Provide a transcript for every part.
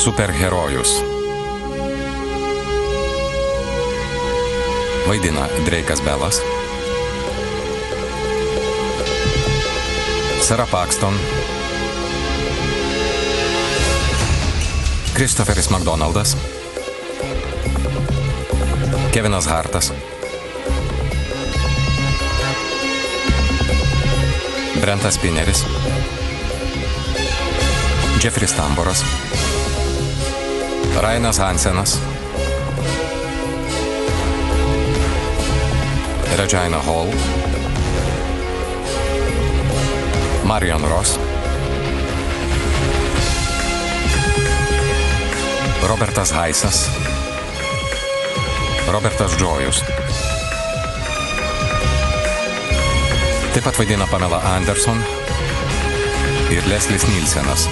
Superherojus. Vaidina Dreikas Belas, Sara Paxton, Kristoferis McDonaldas, Kevinas Hartas, Brentas Spineris, Jeffris Tamboras, Rainas Hansenas, Regina Hall, Marion Ross, Robertas Haisas, Robertas Džojus. Taip pat vaidina Pamela Anderson ir Leslie Nielsenas.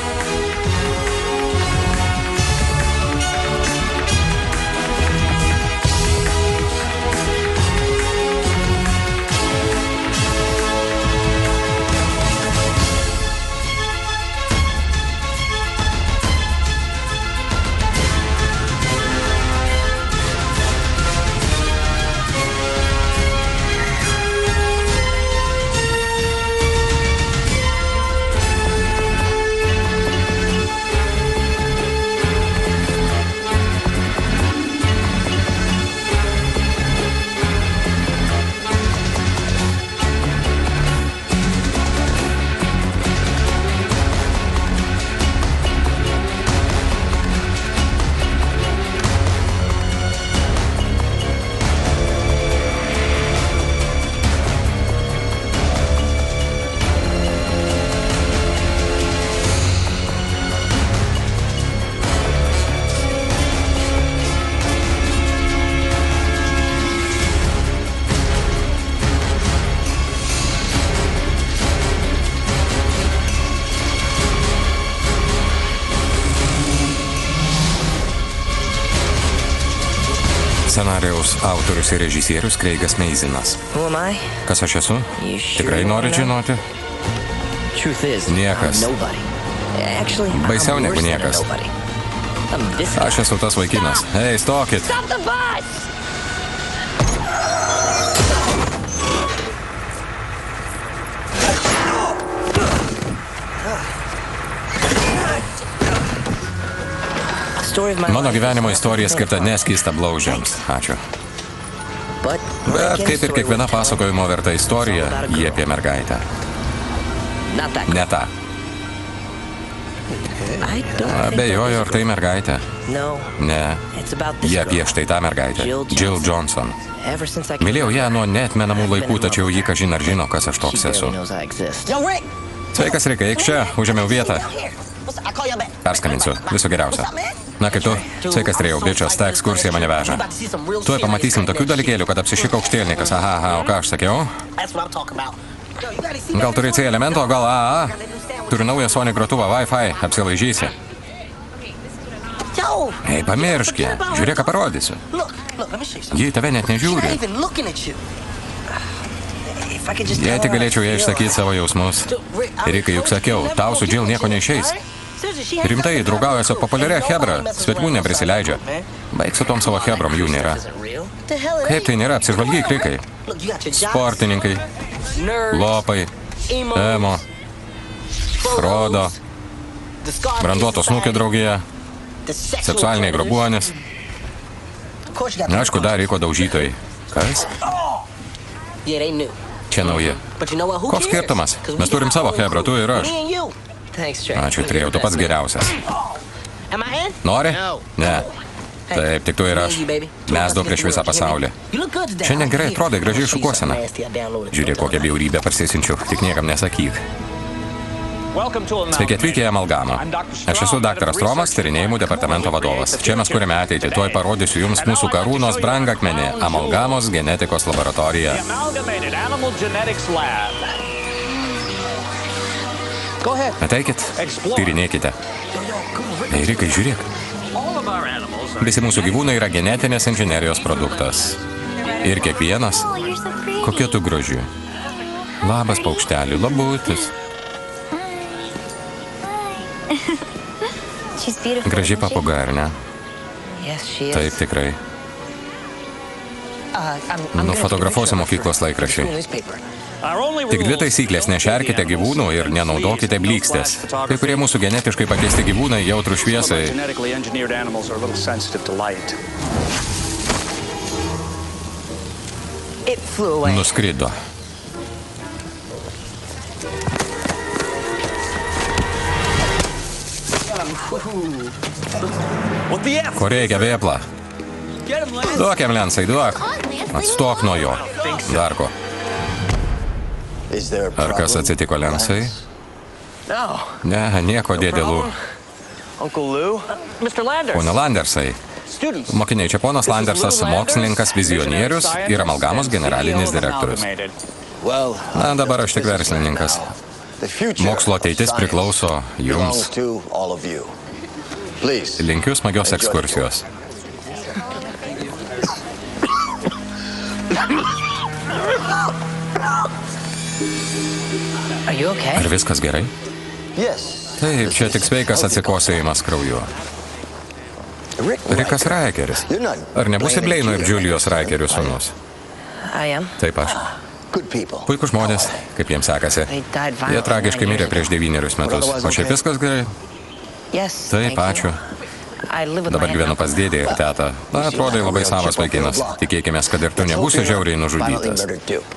Scenarijaus autorius ir režisierius Creigas Mazinas. Kas aš esu? Tikrai nori žinoti? Niekas. Baisiau negu niekas. Aš esu tas vaikinas. Ei, stokit! Mano gyvenimo istorija skirta neskystablaužiams. Ačiū. Bet kaip ir kiekviena pasakojimo verta istorija, jie apie mergaitę. Ne tą. Abejoju, ar tai mergaitė. Ne. Jie apie štai tą mergaitę. Jill Johnson. Mylėjau ją nuo neatmenamų laikų, tačiau ji kažin ar žino, kas aš toks esu. Sveikas, Rikai, eik čia, užėmiau vietą. Perskambinsiu, viso geriausio. Na kaip tu? Sveikas, Trejau, bičias, ta ekskursija mane veža. Tuoj pamatysim tokių dalykėlių, kad apsišik aukštielnikas. Aha, o ką aš sakiau? Gal turi C elemento, gal AA? Turiu naują Sony grotuvą, Wi-Fi, apsilaižysi. Ei, pamirški, žiūrėk, ką parodysiu. Jie tave net nežiūri. Jei tik galėčiau ją išsakyti savo jausmus. Rikai, juk sakiau, tau su Jill nieko neišeis. Rimtai, draugauja su populiaria hebra, svetimų neprisileidžia. Baig su tom savo hebrom, jų nėra. Kaip tai nėra, apsižvalgyk, Rikai. Sportininkai, lopai, emo, rodo, branduoto snukio draugija, seksualiniai grobuonis. Aišku, dar Riko daužytojai. Kas? Čia nauji. Koks skirtumas? Mes turim savo hebrą, tu ir aš. Ačiū, Trejau, tu pats geriausias. Nori? Ne. Taip, tik tu ir aš. Mes du prieš visą pasaulį. Šiandien gerai atrodai, gražiai šukuosena. Žiūrėk, kokią bjaurybę parsisinčiu, tik niekam nesakyk. Sveiki atvykę į Amalgamą. Aš esu daktaras Romas, tyrinėjimų departamento vadovas. Čia mes kuriame ateitį. Tuoj parodysiu jums mūsų karūnos brangakmenį – Amalgamos genetikos laboratorija. Ateikit, tyrinėkite. Ei, Rikai, žiūrėk. Visi mūsų gyvūnai yra genetinės inžinerijos produktas. Ir kiekvienas. Kokia tu graži. Labas, paukšteli, labutis. Graži papuga, ar ne? Taip, tikrai. Nufotografuosiu mokyklos laikraščiai. Tik 2 taisyklės: nešerkite gyvūnų ir nenaudokite blykstės. Kai kurie mūsų genetiškai pakeisti gyvūnai jautrų šviesai. Nuskrido. Ko reikia, vėpla? Duokiam, Lensai, duok. Atstok nuo jo. Dar ko. Ar kas atsitiko, Lensai? Ne, nieko, dėdėlų. Pone Landersai. Mokiniai, čia ponas Landersas, mokslininkas, vizionierius ir amalgamos generalinis direktorius. Na, dabar aš tik verslininkas. Mokslo ateitis priklauso jums. Linkiu smagios ekskursijos. Ar viskas gerai? Taip, čia tik sveikas atsikosėjimas krauju. Rikas Raikeris. Ar nebūsi Bleino ir Džiulijos Raikerių sūnus? Taip, aš. Puikūs žmonės, kaip jiems sekasi. Jie tragiškai mirė prieš 9 metus. O šiaip viskas gerai? Taip, ačiū. Dabar gyvenu pas dėdį ir tetą. Na, atrodai labai savas vaikinas. Tikėkimės, kad ir tu nebūsi žiauriai nužudytas.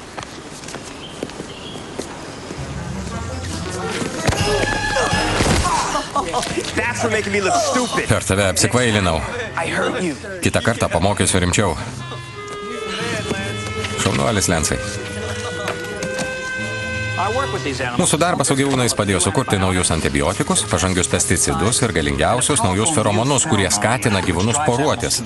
Per tave apsikvailinau. Kitą kartą pamokysiu rimčiau. Šaunuolis, Lensai. Mūsų darbas su gyvūnais padėjo sukurti naujus antibiotikus, pažangius pesticidus ir galingiausius naujus feromonus, kurie skatina gyvūnus poruotis.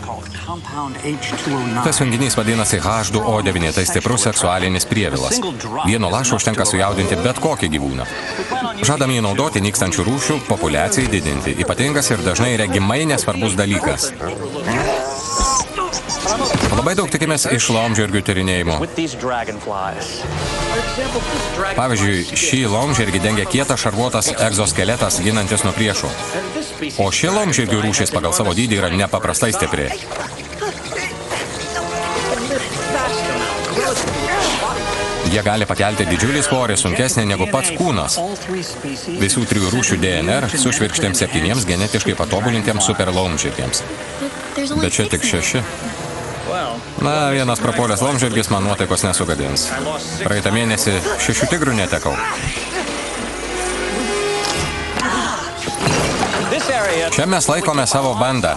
Tas junginys vadinasi H2O9, tai stiprus seksualinis prievilas. Vieno lašo užtenka sujaudinti bet kokį gyvūną. Žadam jį naudoti nykstančių rūšių populiacijai didinti. Ypatingas ir dažnai regimai nesvarbus dalykas. Labai daug tikimės iš laumžirgių tyrinėjimų. Pavyzdžiui, šį laumžirgį dengia kietas šarvuotas egzoskeletas ginantis nuo priešų. O ši laumžirgių rūšis pagal savo dydį yra nepaprastai stipri. Jie gali pakelti didžiulį svorį, sunkesnį negu pats kūnas. Visų 3 rūšių DNR sušvirkštėms 7 genetiškai patobulintiems superlaumžirgiams. Bet čia tik 6. Na, vienas prapuolęs laumžirgis man nuotaikos nesugadins. Praeitą mėnesį 6 tigrų netekau. Čia mes laikome savo bandą.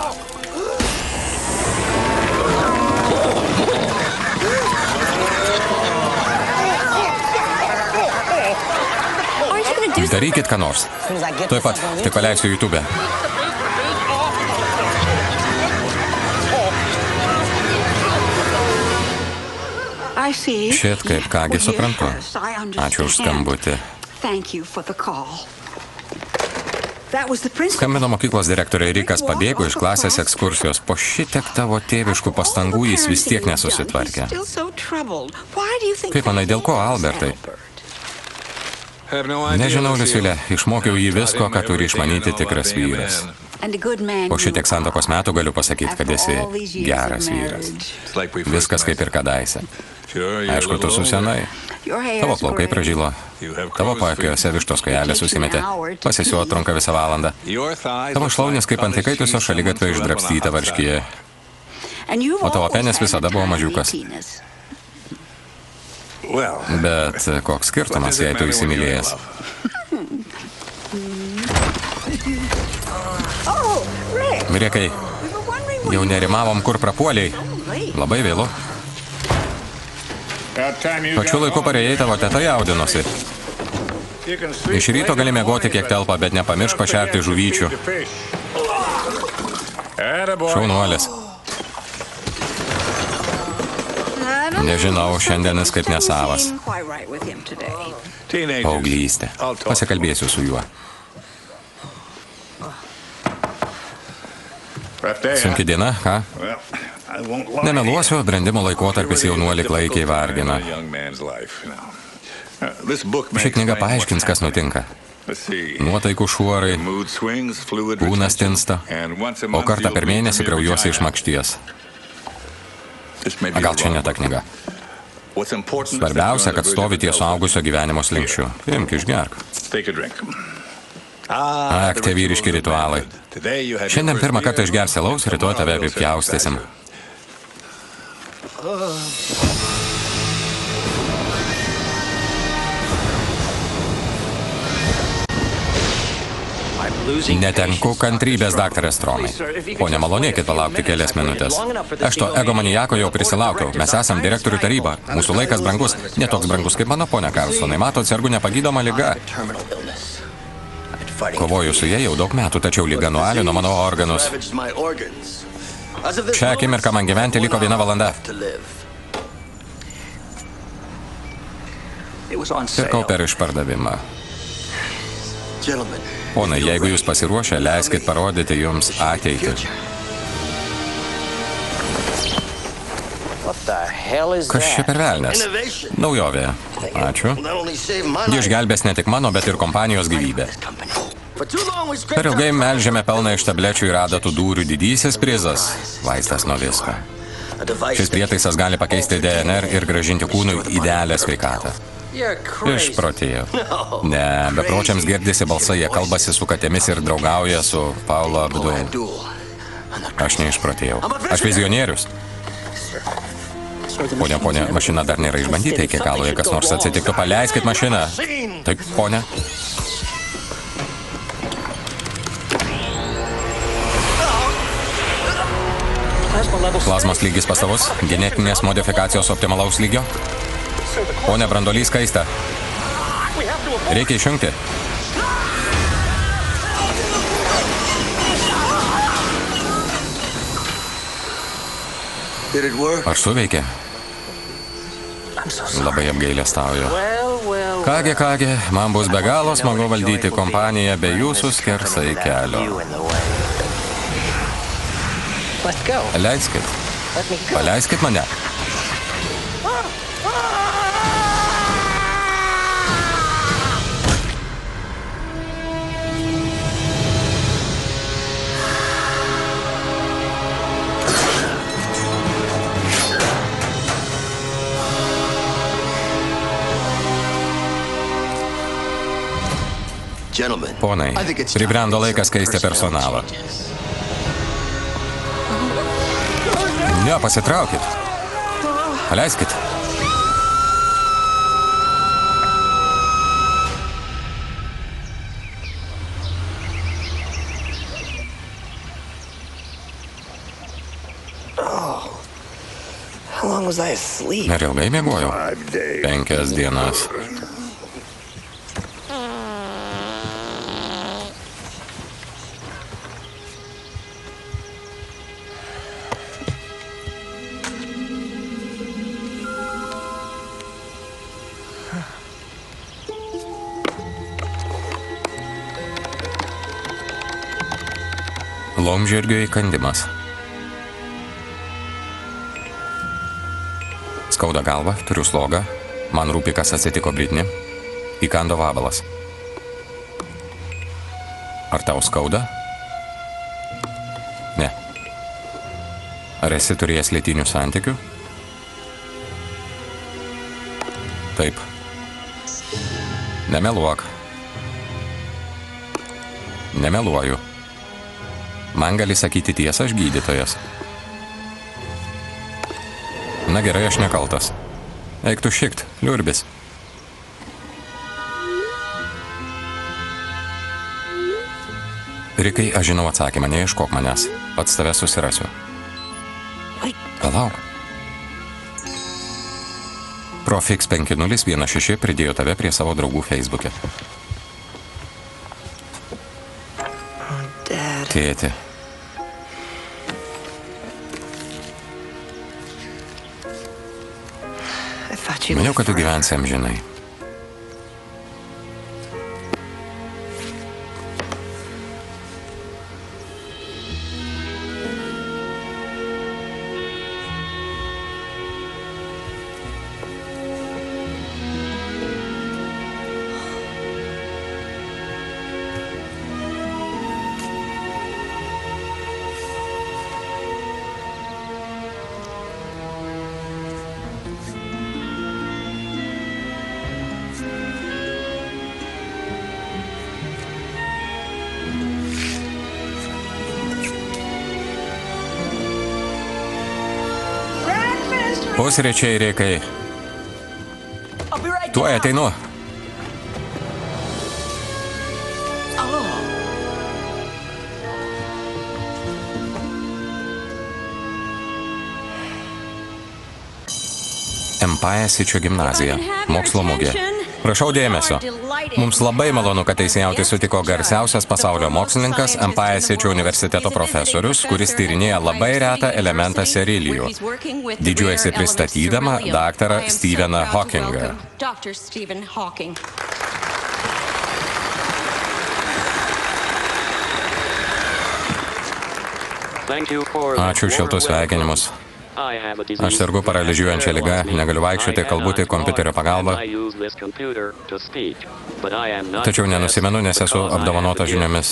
Darykit ką nors. Tuoj pat, tik paleisiu YouTube. Šit kaip kągi suprantu. Ačiū už skambutį. Skambino mokyklos direktorė Rikas pabėgo iš klasės ekskursijos. Po šitiek tavo tėviškų pastangų jis vis tiek nesusitvarkė. Kaip manai, dėl ko, Albertai? Nežinau, Liusilė, išmokiau jį visko, ką turi išmanyti tikras vyras. Po šitiek santuokos metų galiu pasakyti, kad esi geras vyras. Viskas kaip ir kadaise. Aišku, tu susenai. Tavo plaukai pražylo. Tavo paakiuose vištos kojelė susimetė. Pasisiuo trunka visą valandą. Tavo šlaunis kaip ant įkaitusio šaligatvio išdrabstyta varškyje. O tavo penis visada buvo mažiukas. Bet koks skirtumas, jei tu įsimylėjęs? Rekai, jau nerimavom, kur prapuoliai. Labai vėlu. Pačiu laiku parėjai, tavo teta jaudinosi. Iš ryto gali miegoti kiek telpa, bet nepamiršk pašerti žuvyčių. Šaunuolis. Nežinau, šiandien jis kaip nesavas. Paauglystė. Pasikalbėsiu su juo. Sunki diena, ką? Nemeluosiu, brendimo laikotarpis jaunuolį klaikiai vargina. Ši knyga paaiškins, kas nutinka. Nuotaikų šuorai, kūnas tinsta, o kartą per mėnesį kraujuosi iš makšties. Gal čia ne ta knyga. Svarbiausia, kad stovi ties suaugusio gyvenimo slenksčiu. Imk, išgerk. Ak, tie vyriški ritualai. Šiandien pirmą kartą išgersi alaus, rytoj tave apipjaustysim. Netenku kantrybės, daktaras Stromai. O nemalonėkit palaukti kelias minutės. Aš to egomaniako jau prisilaukiau. Mes esam direktorių taryba. Mūsų laikas brangus. Netoks brangus kaip mano ponia Karlsonai. Matot, sergu nepagydoma liga. Kovoju su jie jau daug metų, tačiau liga nualino mano organus. Šią akimirką man gyventi liko 1 valanda. Pirkau per išpardavimą. Ponai, jeigu jūs pasiruošę, leiskit parodyti jums ateitį. Kas čia per velnės? Naujovė. Ačiū. Ji išgelbės ne tik mano, bet ir kompanijos gyvybę. Per ilgai melžiame pelną iš tablečių ir adatų dūrių. Didysis prizas. Vaistas nuo visko. Šis prietaisas gali pakeisti DNR ir grąžinti kūnui idealią sveikatą. Išprotėjo. Ne, bepročiams girdisi balsai, jie kalbasi su katėmis ir draugauja su Paulo Abdul. Aš neišprotėjau. Aš vizionierius. Ponia, mašina dar nėra išbandyta iki galo, jei kas nors atsitiktų, paleiskit mašiną. Taip, ponia. Plazmos lygis pastovus, genetinės modifikacijos optimalaus lygio. Ponia, brandolys kaista. Reikia išjungti. Ar suveikė? Labai apgailestauju. Kągi, man bus be galo smagu valdyti kompaniją be jūsų skersai kelio. Leiskit. Paleiskit mane. Ponai, pribrendo laikas keisti personalą. Ne, pasitraukit. Paleiskit. Ar ilgai miegojau? 5 dienas. Laumžirgio įkandimas. Skauda galva, turiu slogą. Man rūpi, kas atsitiko Britney. Įkando vabalas. Ar tau skauda? Ne. Ar esi turėjęs lytinių santykių? Taip. Nemeluok. Nemeluoju. Man gali sakyti tiesą, aš gydytojas. Na gerai, aš nekaltas. Eik tu šikt, liurbis. Rikai, aš žinau atsakymą, neieškok manęs. Pats tave susirasiu. Palauk. Profix 5016 pridėjo tave prie savo draugų Facebook'e. Tėti. Maniau, kad tu gyvensi amžinai. Pusryčiai reikai. Tuoj ateinu. Empire gimnazija. Mokslo mugė. Prašau dėmesio. Mums labai malonu, kad teisėjauti sutiko garsiausias pasaulio mokslininkas, Empire universiteto profesorius, kuris tyrinėja labai retą elementą serilijų. Didžiuojasi pristatydama daktarą Stepheną Hawkingą. Ačiū šiltus sveikinimus. Aš sergu paralyžiuojančią ligą, negaliu vaikščioti, kalbu tik kompiuterio pagalba. Tačiau nenusimenu, nes esu apdovanota žiniomis.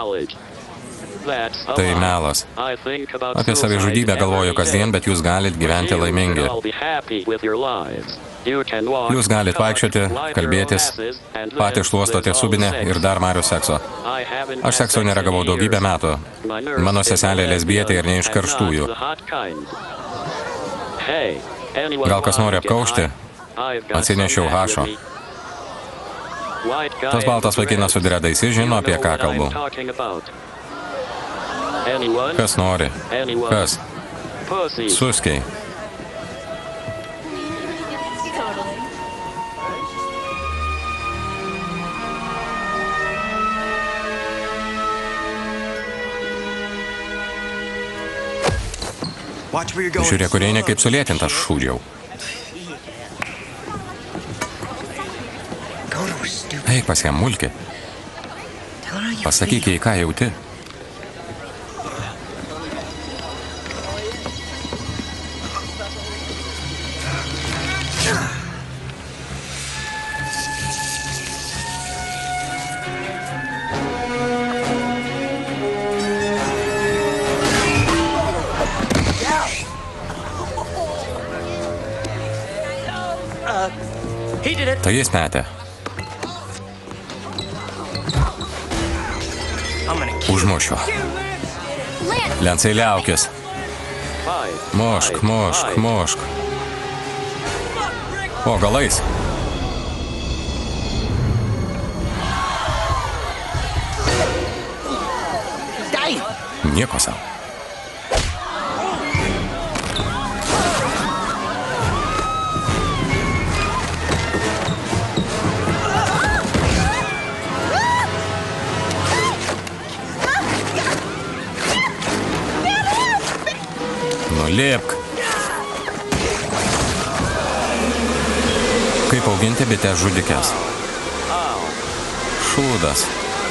Tai melas. Apie savižudybę galvoju kasdien, bet jūs galit gyventi laimingi. Jūs galit vaikščioti, kalbėtis, patys šluostote subinę ir dar marių sekso. Aš sekso neragavau daugybę metų. Mano seselė lesbietė ir ne iš karštųjų. Gal kas nori apkaušti? Atsinešiau hašo. Tas baltas vaikinas su dredais, jis žino, apie ką kalbu. Kas nori? Kas? Suskiai. Žiūrėk, kur eina kaip sulėtintas šūdžiau. Eik pas jam mulkį. Pasakyk jai, ką jauti. Tai jis metė. Užmušiu. Lensai liaukis. Mušk, mušk, mušk. O, galais. Nieko sau. Lėpk. Kaip auginti bites žudikes. Šūdas.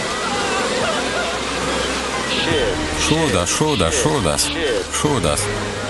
Šūdas, šūdas, šūdas. Šūdas.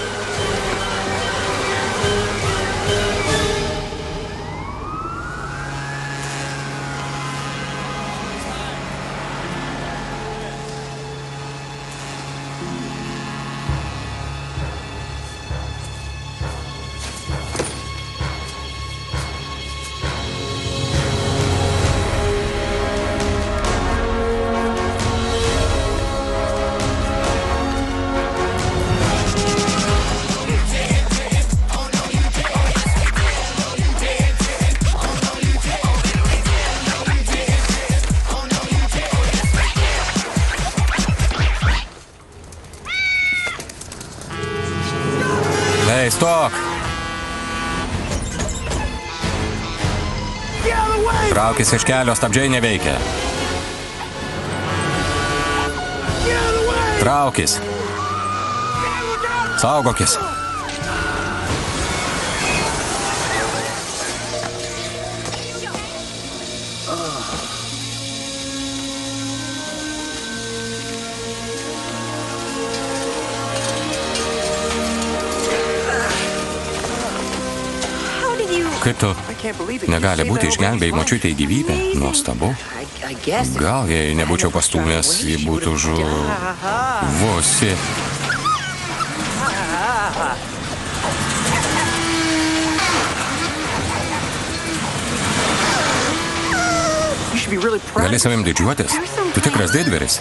Stok! Traukis iš kelio, stabdžiai neveikia. Traukis. Saugokis. Kaip tu? Negali būti išgelbėjai močiutei gyvybę? Nuostabu. Gal jei nebūčiau pastūmęs, ji būtų žuvusi. Gali savim didžiuotis? Tu tikras didvyris.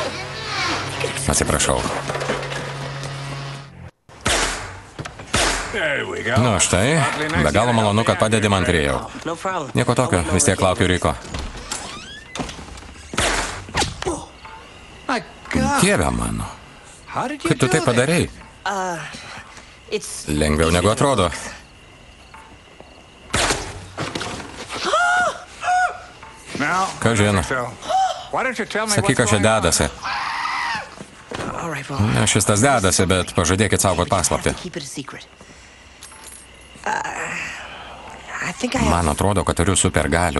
Atsiprašau. Nu, štai, be galo malonu, kad padedi man Trėjau. Nieko tokio, vis tiek laukiu Riko. Dieve mano, kaip tu tai padarei? Lengviau negu atrodo. Ką žino? Sakyk, ką čia dedasi. Šis tas dedasi, bet pažadėkit saugot paslaptį. Man atrodo, kad turiu supergalių.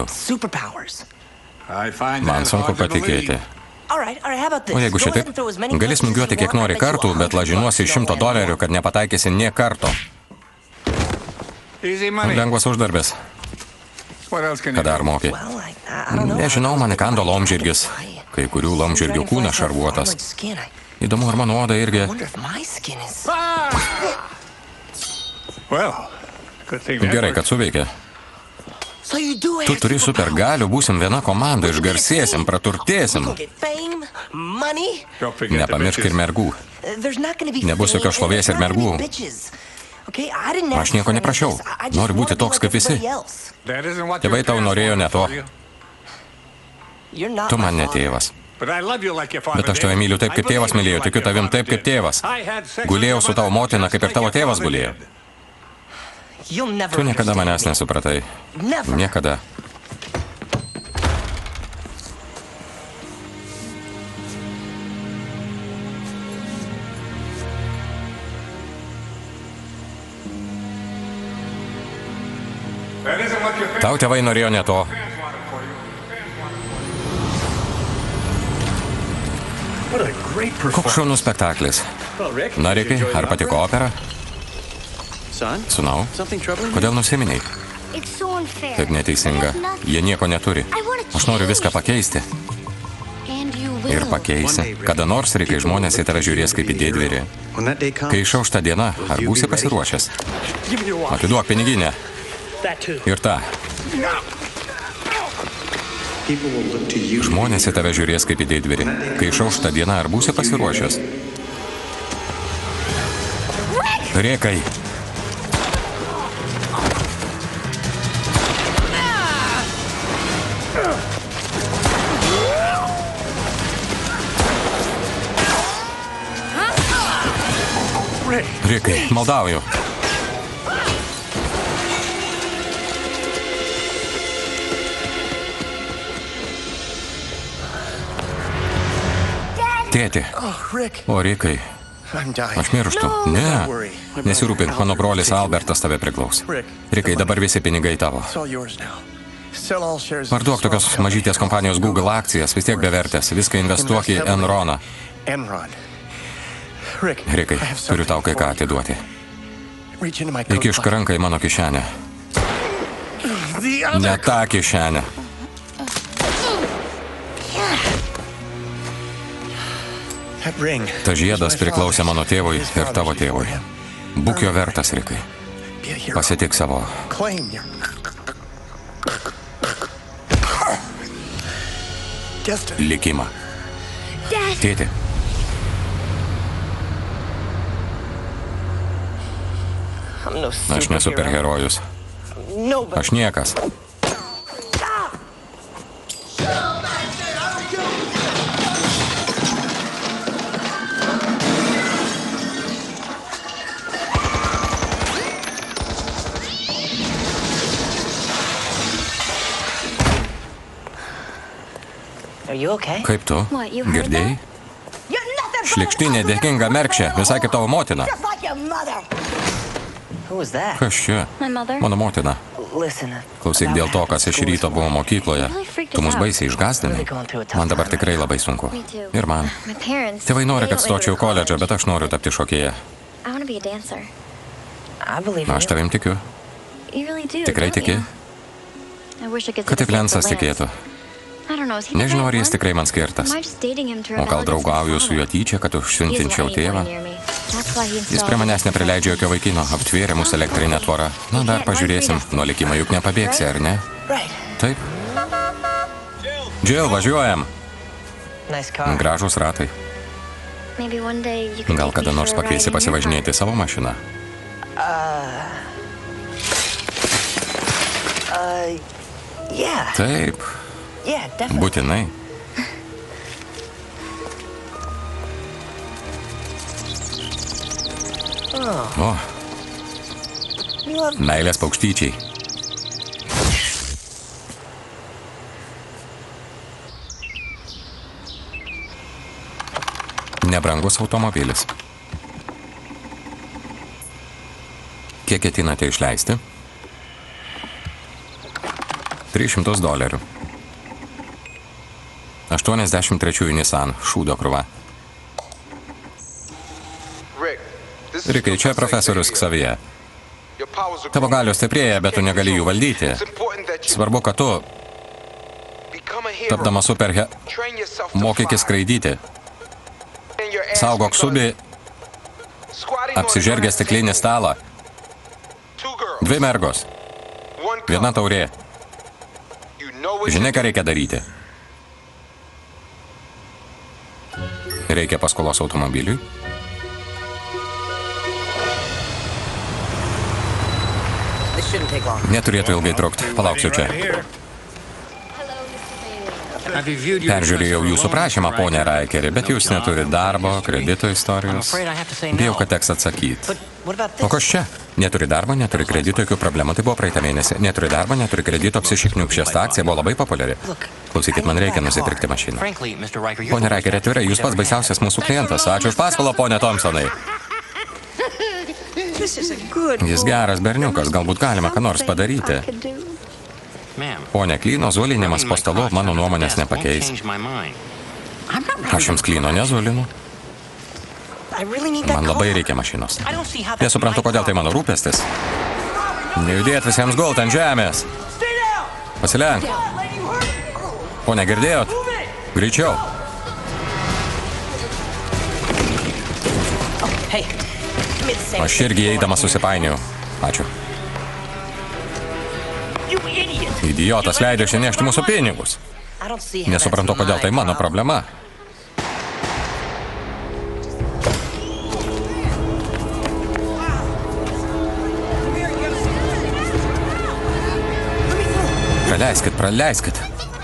Man sunku patikėti. O jeigu šitaip, gali smūgiuoti kiek nori kartų, bet lažinuosi $100, kad nepataikysi nė karto. Lengvas uždarbis. Ką dar moki? Nežinau, man įkando laumžirgis. Kai kurių laumžirgių kūnas šarvuotas. Įdomu, ar mano oda irgi... Gerai, kad suveikė. Tu turi supergalių, būsim viena komanda, išgarsėsim, praturtėsim. Nepamiršk ir mergų. Nebus jokios šlovės ir mergų. Aš nieko neprašiau. Noriu būti toks kaip visi. Tėvai tau norėjo ne to. Tu man ne tėvas. Bet aš tave myliu taip, kaip tėvas mylėjo, tikiu tavim taip, kaip tėvas. Gulėjau su tavo motina, kaip ir tavo tėvas gulėjo. Tu niekada manęs nesupratai. Niekada. Tau tėvai norėjo ne to. Koks šaunus spektaklis. Na, Rikai, ar patiko opera? Sūnau, kodėl nusiminiai? Taip neteisinga. Jie nieko neturi. Aš noriu viską pakeisti. Ir pakeisi. Kada nors, Rikai, žmonės į tave žiūrės kaip į didvyrį. Kai išauš ta diena, ar būsi pasiruošęs? Atiduok piniginę. Ir tą. Žmonės į tave žiūrės kaip į didvyrį. Kai išauš ta diena, ar būsi pasiruošęs? Rikai. Rikai, maldauju. Tėti. O, Rikai. Aš mirštu. Ne. Nesirūpink, mano brolis Albertas tave priklaus. Rikai, dabar visi pinigai tavo. Parduok tokios mažytės kompanijos Google akcijas, vis tiek bevertės. Viską investuok į Enroną. Rikai, turiu tau kai ką atiduoti. Įkišk ranką į mano kišenę. Ne tą kišenę. Ta žiedas priklausė mano tėvui ir tavo tėvui. Būk jo vertas, Rikai. Pasitik savo. Likimą. Tėti. Aš ne superherojus. Aš niekas. Kaip tu? Girdėjai? Šlikštinė dėkinga merkšė, visai kaip tavo motina. Kas čia? Mano motina. Klausyk, dėl to, kas iš ryto buvo mokykloje, tu mus baisiai išgąsdinai. Man dabar tikrai labai sunku. Ir man. Tėvai nori, kad stočiau koledžą, bet aš noriu tapti šokėja. Aš tavim tikiu. Tikrai tiki? Kad tik Lensas tikėtų. Nežinau, ar jis tikrai man skirtas. O gal draugauju su juo tyčia, kad užsiuntinčiau tėvą. Jis prie manęs neprileidžia jokio vaikino, aptvėrė mūsų elektrinę tvorą. Na, dar pažiūrėsim, nuo likimo juk nepabėgsi, ar ne? Taip. Jill, važiuojam. Gražūs ratai. Gal kada nors pakviesi pasivažinėti savo mašiną? Taip, būtinai. O, meilės paukštyčiai. Nebrangus automobilis. Kiek ketinate išleisti? $300. 83 Nissan, šūdo krūva. Rikai, čia profesorius Ksavie. Tavo galios stiprėja, bet tu negali jų valdyti. Svarbu, kad tu, tapdama mokykis skraidyti. Saugok subį, apsižergę stiklinį stalą. 2 mergos. 1 taurė. Žinai, ką reikia daryti? Reikia paskolos automobiliui. Neturėtų ilgai trukti. Palauksiu čia. Peržiūrėjau jūsų prašymą, ponė Raikeri, bet jūs neturite darbo, kredito istorijos. Bijau, kad teks atsakyti. O kas čia? Neturi darbo, neturi kredito, jokių problemų. Tai buvo praeitą mėnesį. Neturi darbo, neturi kredito, apsišikniukščias. Ta akcija buvo labai populiari. Klausykit, man reikia nusipirkti mašiną. Ponė Raikeri, atvirai, jūs pats baisiausias mūsų klientas. Ačiū už paskolą, ponė Thompsonai. Jis geras berniukas, galbūt galima ką nors padaryti. Pone Klyno, zulinimas po stalu mano nuomonės nepakeis. Aš jums Klyno nezulinu. Man labai reikia mašinos. Nesuprantu, kodėl tai mano rūpestis. Nejudėt visiems gult ant žemės. Pasilenk. Pone, girdėjot? Greičiau. Aš irgi eidamas susipainiau. Ačiū. Idiotas leido išnešti mūsų pinigus. Nesuprantu, kodėl tai mano problema. Praleiskit.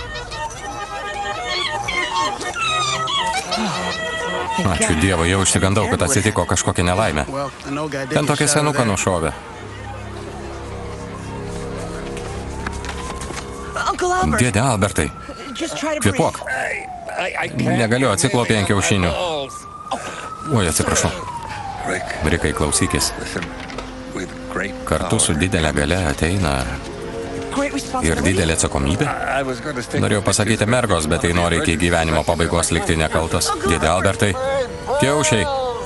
Ačiū Dievui, jau išsigandau, kad atsitiko kažkokia nelaimė. Ten tokia senuka nušovė. Dėdė Albertai, kvėpuok. Negaliu, atsiklopė ant kiaušinių. Oi, atsiprašau. Rikai, klausykis. Kartu su didelė galia ateina ir didelė atsakomybė. Norėjau pasakyti mergos, bet tai nori iki gyvenimo pabaigos likti nekaltas. Dėdė Albertai, kiaušiai.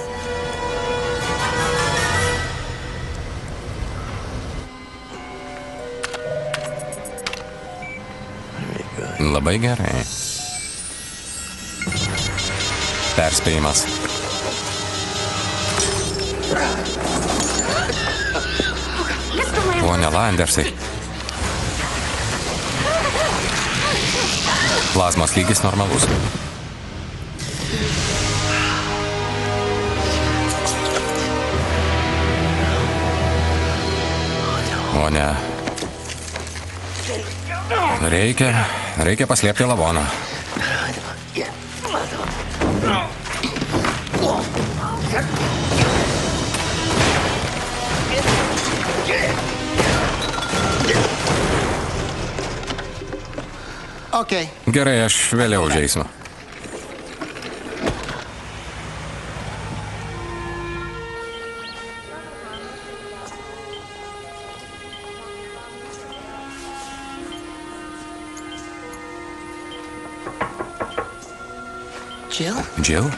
Labai gerai. Perspėjimas. Pone Landersai. Plazmos lygis normalus. O ne. Reikia paslėpti lavoną. Gerai, aš vėliau užeisiu. Jill?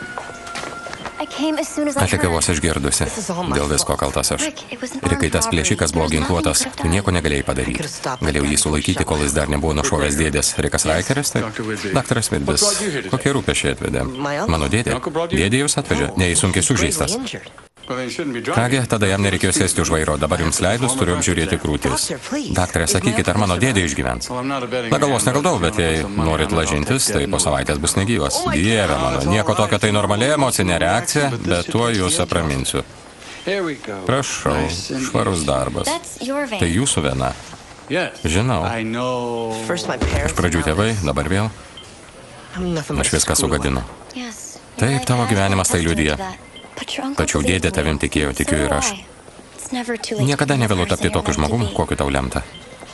Atlikai vos išgirdusi. Dėl visko kaltas aš. Ir kai tas plėšikas buvo ginkluotas, tu nieko negalėjai padaryti. Galėjau jį sulaikyti, kol jis dar nebuvo nušovęs dėdės. Rikas Raikeris, taip? Daktaras Vidbis. Kokie rūpesčiai atvedė? Mano dėdė? Dėdė jūs atvežė? Ne, jis sunkiai sužeistas. Kągi, tada jam nereikėjo sėsti už vairo. Dabar jums leidus, turiu apžiūrėti krūtis. Daktarė, sakykit, ar mano dėdė išgyvens? Na, galvos negaldau, bet jei norit lažintis, tai po savaitės bus negyvas. Dieve mano, nieko tokio, tai normaliai emocinė reakcija, bet tuo jūs apraminsiu. Prašau, švarus darbas. Tai jūsų viena. Žinau. Iš pradžių tėvai, dabar vėl. Aš viską sugadinu. Taip, tavo gyvenimas tai liudija. Tačiau dėdė tavim tikėjo, tikiu ir aš. Niekada nevėlu tapti tokiu žmogum, kokiu tau lemta.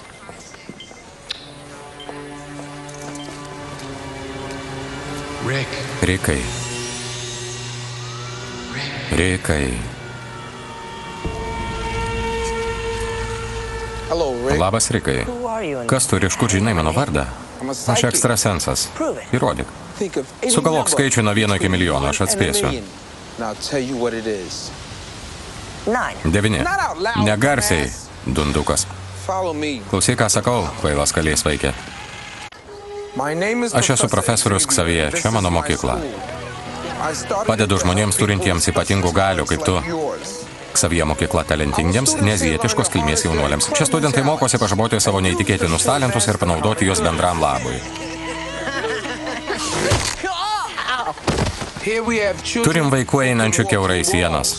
Rikai. Labas, Rikai. Kas tu ir iš kur žinai mano vardą? Aš ekstrasensas. Įrodyk. Sugalvok skaičių nuo 1 iki milijono, aš atspėsiu. 9. Negarsiai, dundukas. Klausyk, ką sakau, kvailas kalės vaikė. Aš esu profesorius Ksavie, čia mano mokykla. Padedu žmonėms turintiems ypatingų galių, kaip tu. Ksavie mokykla talentingiems, neazijietiškos kilmės jaunuoliams. Čia studentai mokosi pažaboti savo neįtikėtinus talentus ir panaudoti juos bendram labui. Turim vaikų einančių kiaurai sienas.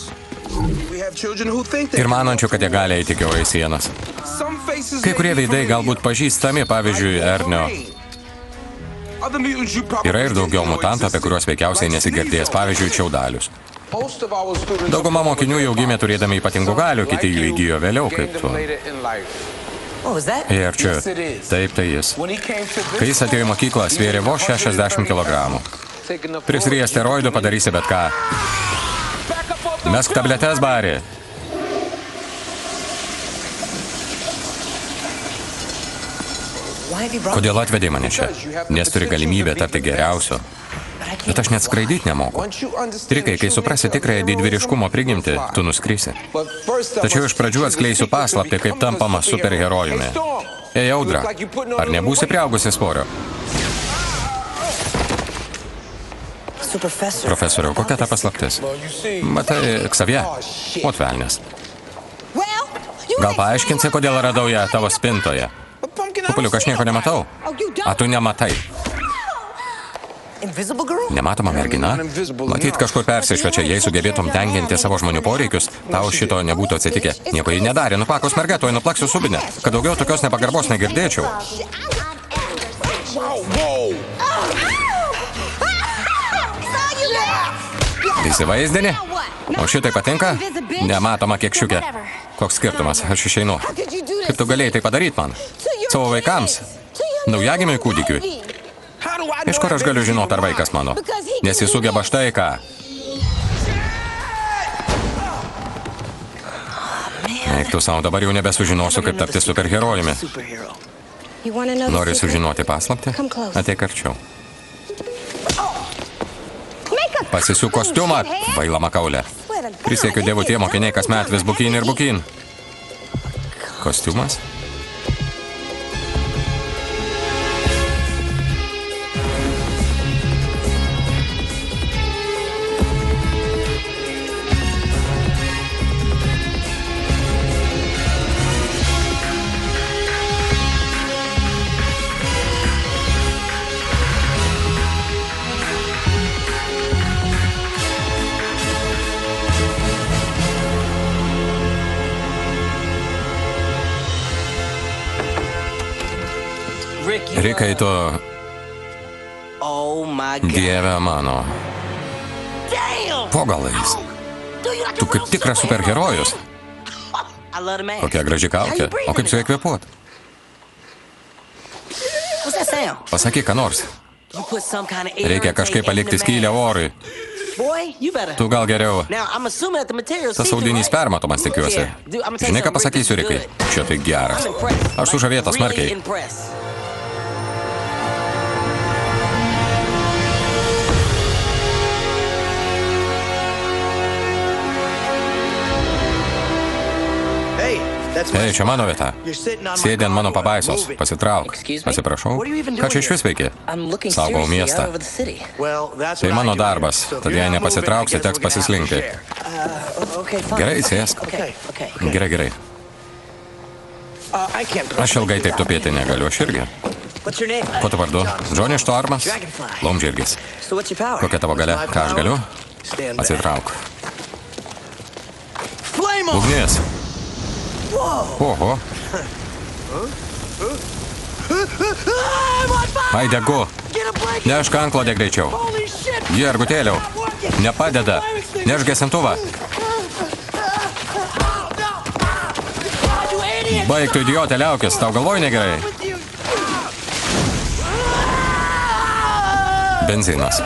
Ir manančių, kad jie gali eiti kiaurai sienas. Kai kurie veidai galbūt pažįstami, pavyzdžiui, Ernio. Yra ir daugiau mutantų, apie kuriuos veikiausiai nesigirdėjęs, pavyzdžiui, čiaudalius. Dauguma mokinių jau gimė turėdami ypatingų galių, kiti jų įgijo vėliau, kaip tu. Ir čia, taip tai jis. Kai jis atėjo į mokyklą, svėrė vos 60 kilogramų. Prisryję steroidų padarysi bet ką. Mesk tabletes, Bari. Kodėl atvedė mane čia? Nes turi galimybę tapti geriausiu. Bet aš net skraidyti nemoku. Rikai, kai suprasi tikrąją didvyriškumo prigimtį, tu nuskrisi. Tačiau iš pradžių atskleisiu paslaptį, kaip tampama superherojumi. Ei, Audra, ar nebūsi priaugusi svorio? Profesoriau, kokia ta paslaptis? Matai, Ksavie? Ot velnės. Gal paaiškinsi, kodėl radau ją tavo spintoje? Pupuliuk, aš nieko nematau. A tu nematai? Nematoma mergina? Matyt, kažkur persišvečia, jei sugebėtum tenkinti savo žmonių poreikius, tau šito nebūtų atsitikę. Nieko jį nedarė, nupakos merga, tuoj nuplaksiu subinę, kad daugiau tokios nepagarbos negirdėčiau. Įsivaizdini? O šitai patinka? Nematoma kiekšiukė. Koks skirtumas, aš išeinu. Kaip tu galėjai tai padaryti man? Savo vaikams? Naujagimiui kūdikiui? Iš kur aš galiu žinoti, ar vaikas mano? Nes jis sugeba štai ką. Eik tu savo, dabar jau nebesužinosiu, kaip tapti superherojumi. Nori sužinoti paslaptį? Ateik arčiau. Pasisiūk kostiumą, vaila makaulė. Prisiekiu dievų tie mokiniai kasmet vis bukin ir bukin. Kostiumas? Rikai, tu... Dieve mano. Po galais. Tu kaip tikras superherojus. Kokia graži kaukė. O kaip su ja kvėpuot? Pasakyk, ką nors. Reikia kažkaip palikti skylę orui. Tu gal geriau. Tas audinys permatomas, tikiuosi. Žinai, ką pasakysiu, Rikai? Čia tai geras. Aš sužavėtas smarkiai. Ei, čia mano vieta. Sėdi ant mano pabaisos. Pasitrauk. Pasiprašau. Ką čia iš vis veiki? Saugau miestą. Tai mano darbas. Tad jei nepasitrauksi, teks pasislinkti. Gerai, sėsk. Gerai. Aš ilgai taip tupėti negaliu, aš irgi. Kuo tu vardu? Džoni Štormas? Laumžirgis. Kokia tavo galia? Ką aš galiu? Atsitrauk. Ugnis. Oho. Ai, degu. Nešk antklodę greičiau. Jergutėliau. Nepadeda. Nešk gesintuvą. Baig tu, idiotė, liaukis. Tau galvoj negerai. Benzinas.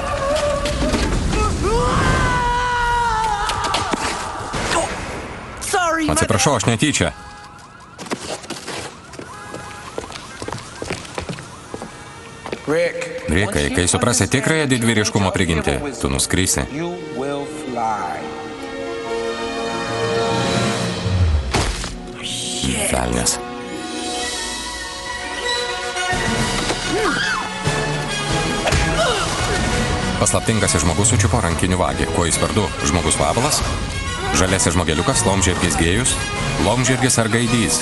Atsiprašau, aš netyčia. Rikai, kai suprasi tikrąją didvyriškumo prigimtį, tu nuskrysi. Velnias. Paslaptingas žmogus sučiupo rankinių vagį. Kuo jis vardu? Žmogus vabalas? Žalėsis žmogeliukas, laumžirgis gėjus, laumžirgis ar gaidys.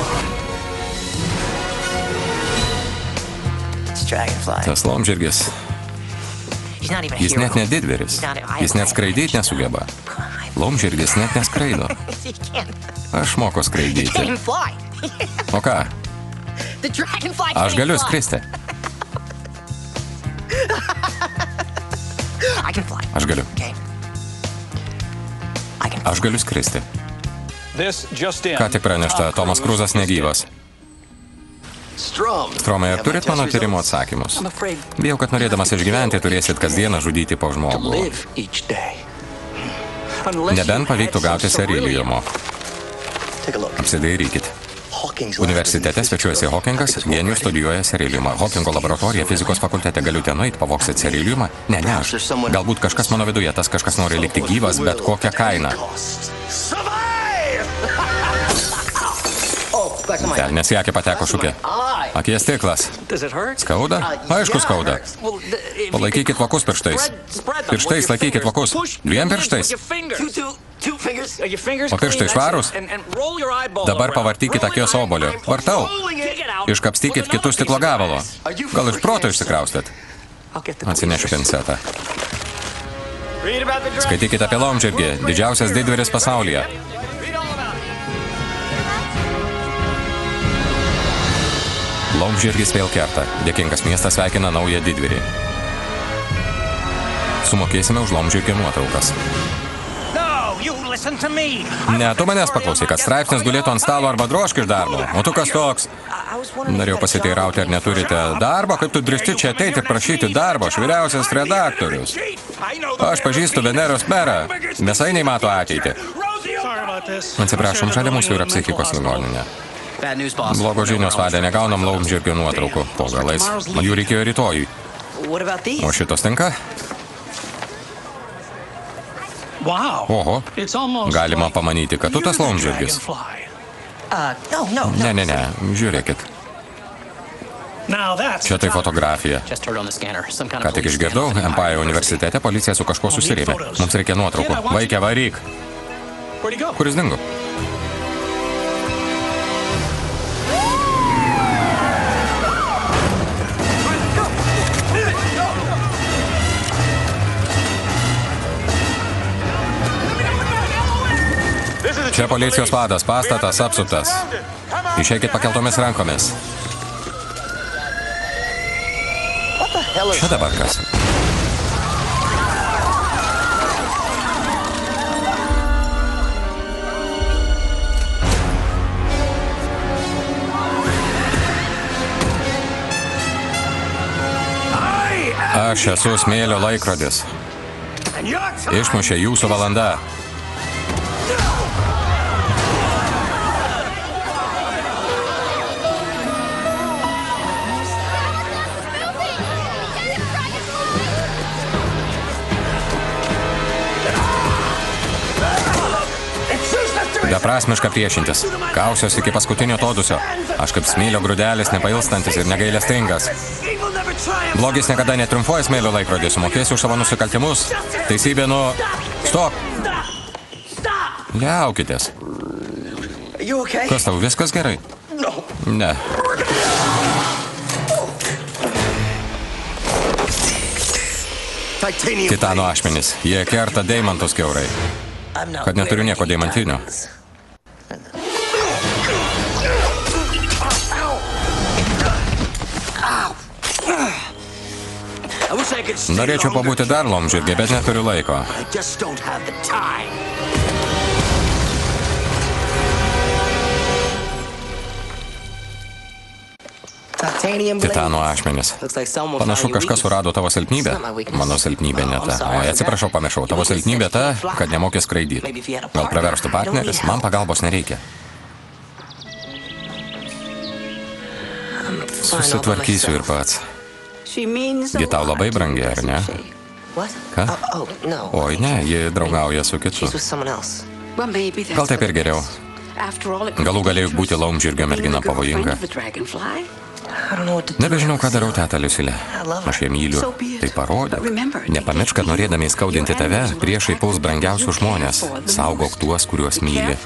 Tas laumžirgis, jis net nedidvyris, jis net skraidyti nesugeba. Laumžirgis net neskraido. Aš moku skraidyti. O ką? Aš galiu skristi. Aš galiu. Aš galiu skristi. Ką tik pranešta, Tomas Kruzas negyvas. Stromai, ar turit mano tyrimo atsakymus? Bijau, kad norėdamas išgyventi, turėsit kasdieną žudyti po žmogų. Nebent pavyktų gauti seriliumo. Apsidairykit. Universitete svečiuojasi Hawkingas, genijus studijuoja seriliumą. Hawkingo laboratorija fizikos fakultete, galiu ten nueit, pavoksit seriliumą? Ne, aš. Galbūt kažkas mano viduje, tas kažkas nori likti gyvas, bet kokią kainą. Velnias į akį pateko šukė. Akies stiklas. Skauda? Aišku skauda. Palaikykit vokus pirštais. Pirštais laikykit vokus. 2 pirštais. O pirštai švarūs? Dabar pavartykit akies obuolio. Vartau. Iškapstykit kitų stiklo gavalo. Gal iš proto išsikraustat? Atsinešiu pinsetą. Skaitykit apie laumžirgį, didžiausias didvyris pasaulyje. Laumžirgis vėl kerta. Dėkingas miestas sveikina naują didvyrį. Sumokėsime už laumžirgio nuotraukas. Ne, tu manęs paklausai, kad straipsnis gulėtų ant stalo arba drožk iš darbo. O tu kas toks? Norėjau pasiteirauti, ar neturite darbo, kaip tu drįsti čia ateiti ir prašyti darbo, aš vyriausias redaktorius. Aš pažįstu Veneros merą, mėsainiai mato ateitį. Atsiprašom, šalia mūsų yra psichikos ligoninė. Blogo žinios vadė, negaunam laumžirgio nuotraukų po galais. Man jų reikėjo rytojui. O šitos tinka? Oho, galima pamanyti, kad tu tas laumžirgis. Ne, žiūrėkit. Čia tai fotografija. Ką tik išgirdau, Empire universitete policija su kažko susirėmė. Mums reikia nuotraukų. Vaikė, varyk. Kuris dingo? Čia policijos vadas, pastatas apsuptas. Išeikit pakeltomis rankomis. Čia dabar kas? Aš esu smėlio laikrodis. Išmušė jūsų valanda. Beprasmiška priešintis. Kausios iki paskutinio atodusio. Aš kaip smėlio grūdelis, nepailstantis ir negailestingas. Blogis niekada netriumfuoja smėlio laikrodį. Sumokėsiu už savo nusikaltimus. Teisybė nuo... Stop! Liaukitės. Kas tau, viskas gerai? Ne. Titano ašmenys. Jie kerta deimantus kiaurai. Kad neturiu nieko deimantinio. Norėčiau pabūti dar laumžirgė, bet neturiu laiko. Titano ašmenis. Panašu, kažkas surado tavo silpnybę. Mano silpnybė ne ta. Oi, atsiprašau, pamiršau. Tavo silpnybė ta, kad nemokė skraidyti. Gal praverstų partneris? Man pagalbos nereikia. Susitvarkysiu ir pats. Gi tau labai brangi, ar ne? Ką? Oi, ne, ji draugauja su kitu. Gal taip ir geriau. Galų galėjau būti laumžirgio mergina pavojinga. Nebežinau, ką darau, teta Liusilė. Aš ją myliu. Tai parodyk. Nepamiršk, kad norėdami įskaudinti tave, priešai puls brangiausius žmonės. Saugok tuos, kuriuos myli.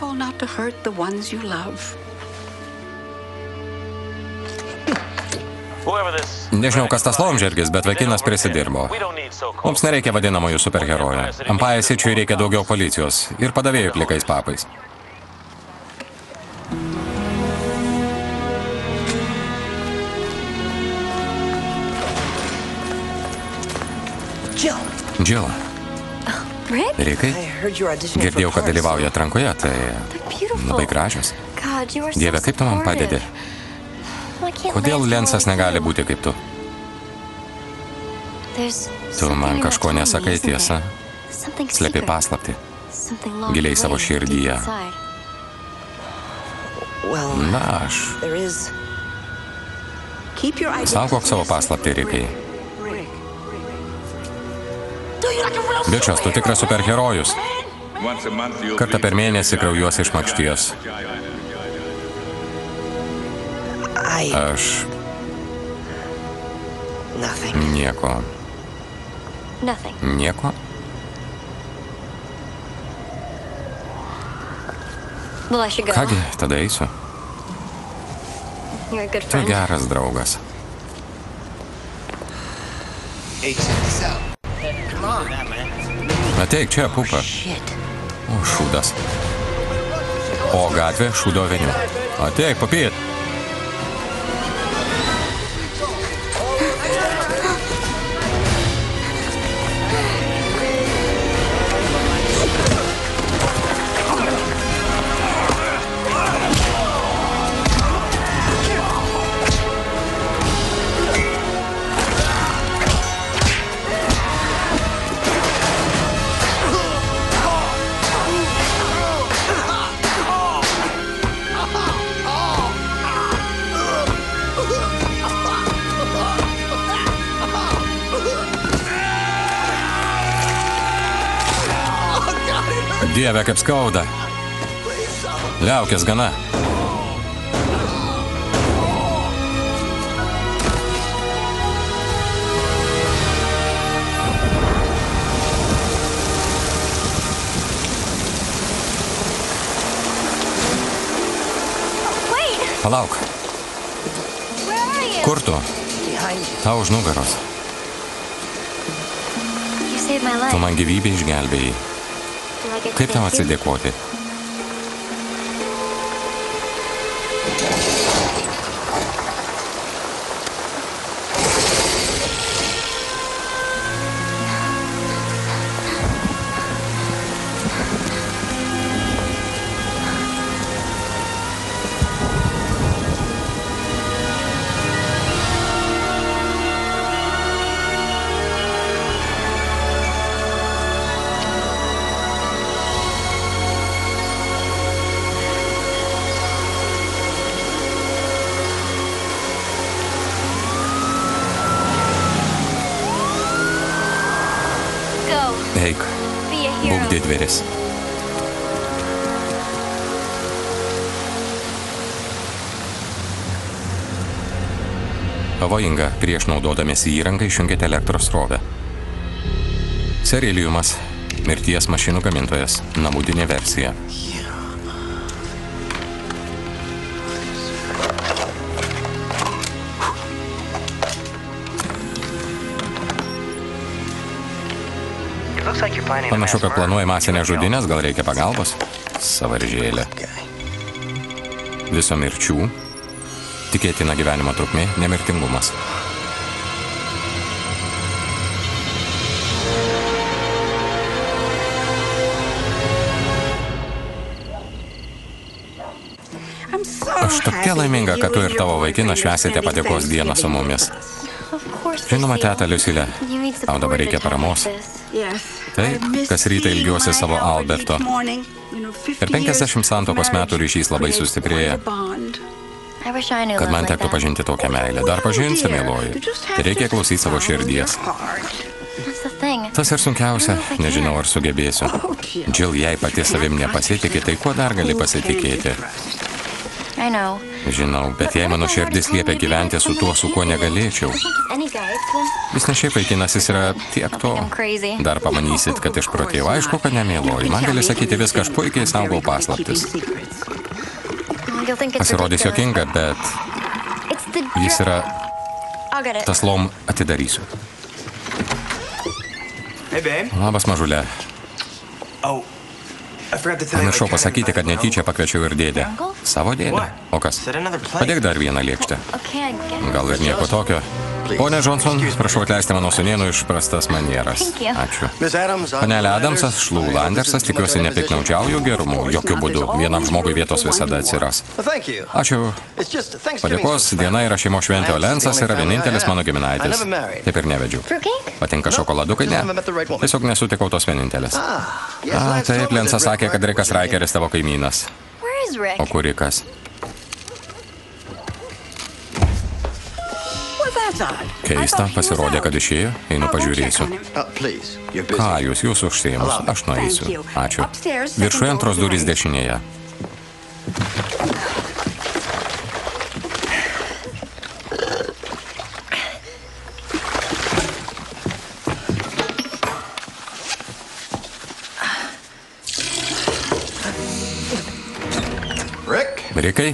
Nežinau, kas tas laumžirgis, bet vaikinas prisidirbo. Mums nereikia vadinamųjų superherojų. Empire City'ui reikia daugiau policijos ir padavėjų plikais papais. Jill. Rikai? Girdėjau, kad dalyvauja atrankoje, tai labai gražios. Dieve, kaip tu man padedi? Kodėl Lensas negali būti kaip tu? Tu man kažko nesakai, tiesa. Slepi paslaptį. Giliai savo širdyje. Na, aš. Saugok savo paslaptį, Rikai. Bičias, tu tikras superherojus. Kartą per mėnesį kraujuosi iš makšties. Aš... Nieko. Nieko? Kągi, tada eisiu. Tu geras draugas. Ateik čia, pupa. O, šūdas. O gatvė šūdo aveniu. Ateik, papyt. Dieve, kaip skauda. Liaukis gana. Palauk. Kur tu? Tau už nugaros. Tu man gyvybę išgelbėjai. Kaip tau atsidėkoti? Eik, būk didvyris. Pavojinga, prieš naudodamiesi įrangą išjungėte elektros srovę. Seriliumas, mirties mašinų gamintojas, namudinė versija. Panašu, kad planuoja masinę žudynės, gal reikia pagalbos? Savaržėlė. Viso mirčių. Tikėtina gyvenimo trukmė, nemirtingumas. Aš tokia laiminga, kad tu ir tavo vaikinas švęsite padėkos dieną su mumis. Žinoma, teta Liusilė, tau dabar reikia paramos. Taip, kas rytą ilgiuosi savo Alberto. Per 50 santuokos metų ryšys labai sustiprėja. Kad man tektų pažinti tokią meilę. Dar pažinsi, mėloji. Tai reikia klausyti savo širdies. Tas ir sunkiausia, nežinau, ar sugebėsiu. Jill, jei pati savim nepasitikė, tai kuo dar gali pasitikėti? Žinau, bet jei mano širdis liepia gyventi su tuo, su kuo negalėčiau. Jis ne šiaip vaikinas, jis yra tiek to. Dar pamanysit, kad išprotėjau. Aišku, kad nemėloju. Man gali sakyti viską, aš puikiai saugau paslaptis. Pasirodys juokinga, bet jis yra... Tas lom atidarysiu. Labas, mažulė. Pamiršau pasakyti, kad netyčia pakviečiau ir dėdę. Savo dėdę? O kas? Padėk dar vieną lėkštę. Gal ir nieko tokio. Pone Johnson, prašau atleisti mano sūnėnų išprastas manieras. Ačiū. Panelė Adamsas, Šlūl Andersas, tikiuosi nepiknaudžiauju gerumu. Jokių būdų. Vienam žmogui vietos visada atsiras. Ačiū. Padėkos diena yra šeimos šventė, o Lensas yra vienintelis mano giminaitis. Taip ir nevedžiu. Patinka šokoladukai? Ne. Tiesiog nesutikau tos vienintelės. Taip, Lensas sakė, kad Rikas Raikeris tavo kaimynas. O kur Rikas? Keista, pasirodė, kad išėjo, einu pažiūrėsiu. Ką jūs užsiėmus? Aš nueisiu. Ačiū. Viršuje antros durys dešinėje. Rikai?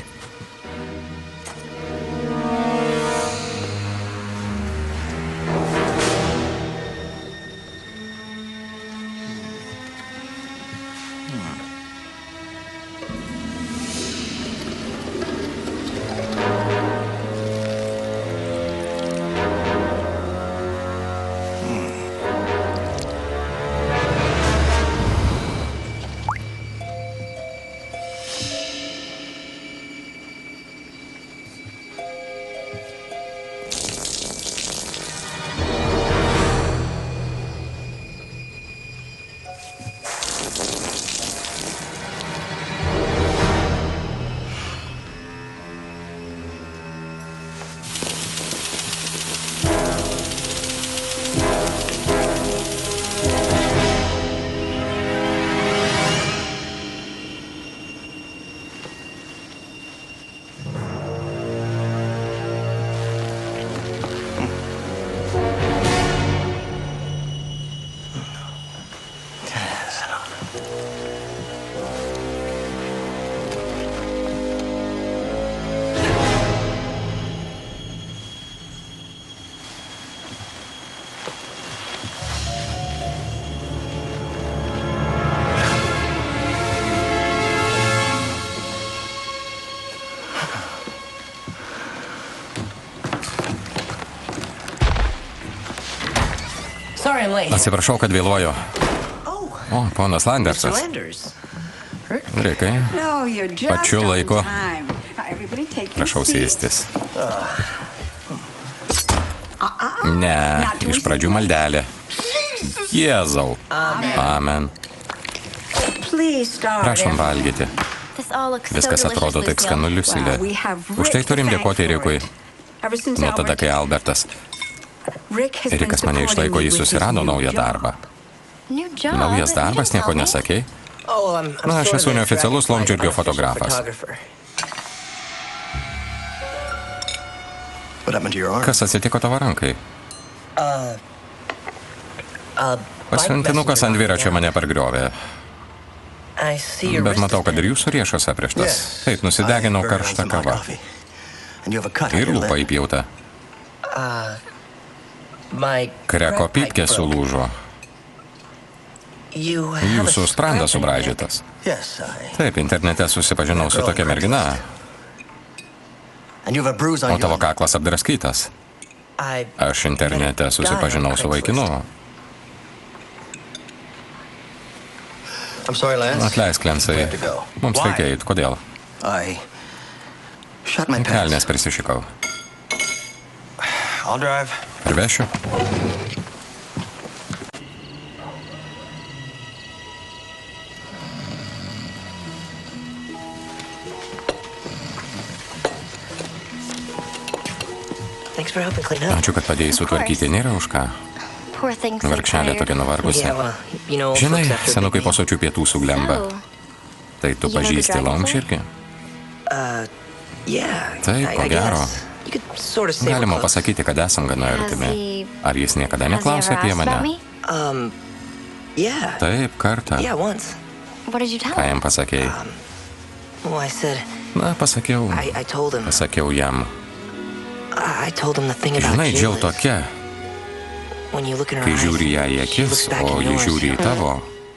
Atsiprašau, kad vėluoju. O, ponas Landersas. Rikai, pačiu laiku. Prašau sėstis. Ne, iš pradžių maldelė. Jėzau. Amen. Prašom valgyti. Viskas atrodo taip skanu, Liusilė. Už tai turim dėkoti Rikui. Nuo tada, kai Albertas. Rikas mane išlaiko, jis susirado naują darbą. Naujas darbas, nieko nesakei? Na, aš esu neoficialus lomdžiurgio fotografas. Kas atsitiko tavo rankai? Pasiuntinukas ant dviračio mane pargriovė. Bet matau, kad ir jūsų riešas aprieštas. Taip, nusideginau karštą kavą. Ir lūpa įpjauta. Kreko pypkė sulūžo. Jūsų sprandas subraižytas. Taip, internete susipažinau su tokia mergina. O tavo kaklas apdraskytas. Aš internete susipažinau su vaikinu. Atleisk, Lensai. Mums reikia eit. Kodėl? Kelnes prisišikau. Privešiu. Ačiū, kad padėjai sutvarkyti, nėra už ką. Vargšelė tokia nuvargusi. Žinai, senukai po sočių pietų suglemba. Tai tu pažįsti laumžirgį? Taip, ko gero. Galima pasakyti, kad esam gana artimi. Ar jis niekada neklausė apie mane? Taip, kartą. Ką jam pasakėjai? Na, pasakiau jam. Žinai, Džiau tokia, kai žiūri ją į akis, o ji žiūri į tavo,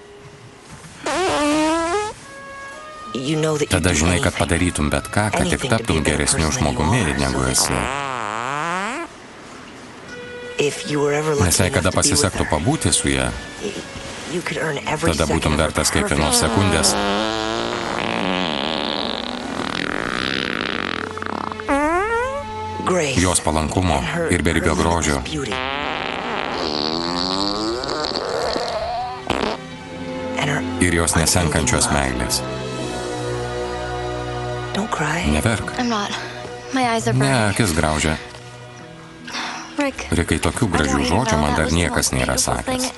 tada žinai, kad padarytum bet ką, kad tik taptum geresniu žmogumi, negu esi. Nes jei kada pasisektų pabūti su ją, tada būtum vertas kiekvienos sekundės. Jos palankumo ir beribio grožio. Ir jos nesenkančios meilės. Neverk. Ne, akis graužia. Rikai, tokių gražių žodžių man dar niekas nėra sakęs.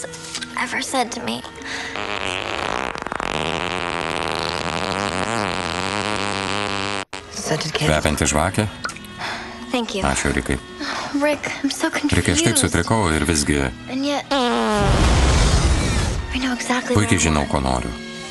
Kvepianti žvakė? Ačiū, Rikai. Rikai, aš taip sutrikau ir visgi... Puikiai žinau, ko noriu.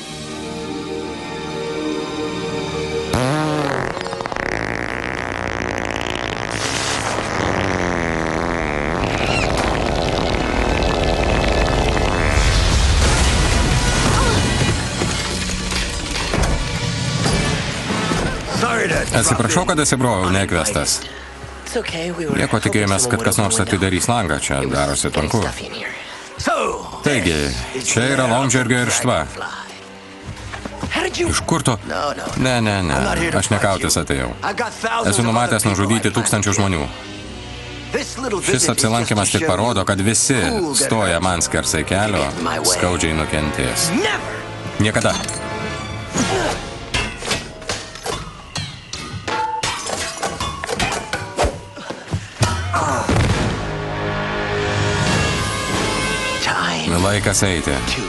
Atsiprašau, kad atsibrojau nekvestas. Nieko tikėjomės, kad kas nors atidarys langą, čia darosi tanku. Taigi, čia yra laumžirgio irštva. Iš kur tu? Ne, aš nekautis atėjau. Esu numatęs nužudyti 1000 žmonių. Šis apsilankimas tik parodo, kad visi stoja man skersai kelio, skaudžiai nukentės. Niekada. Laikas eiti.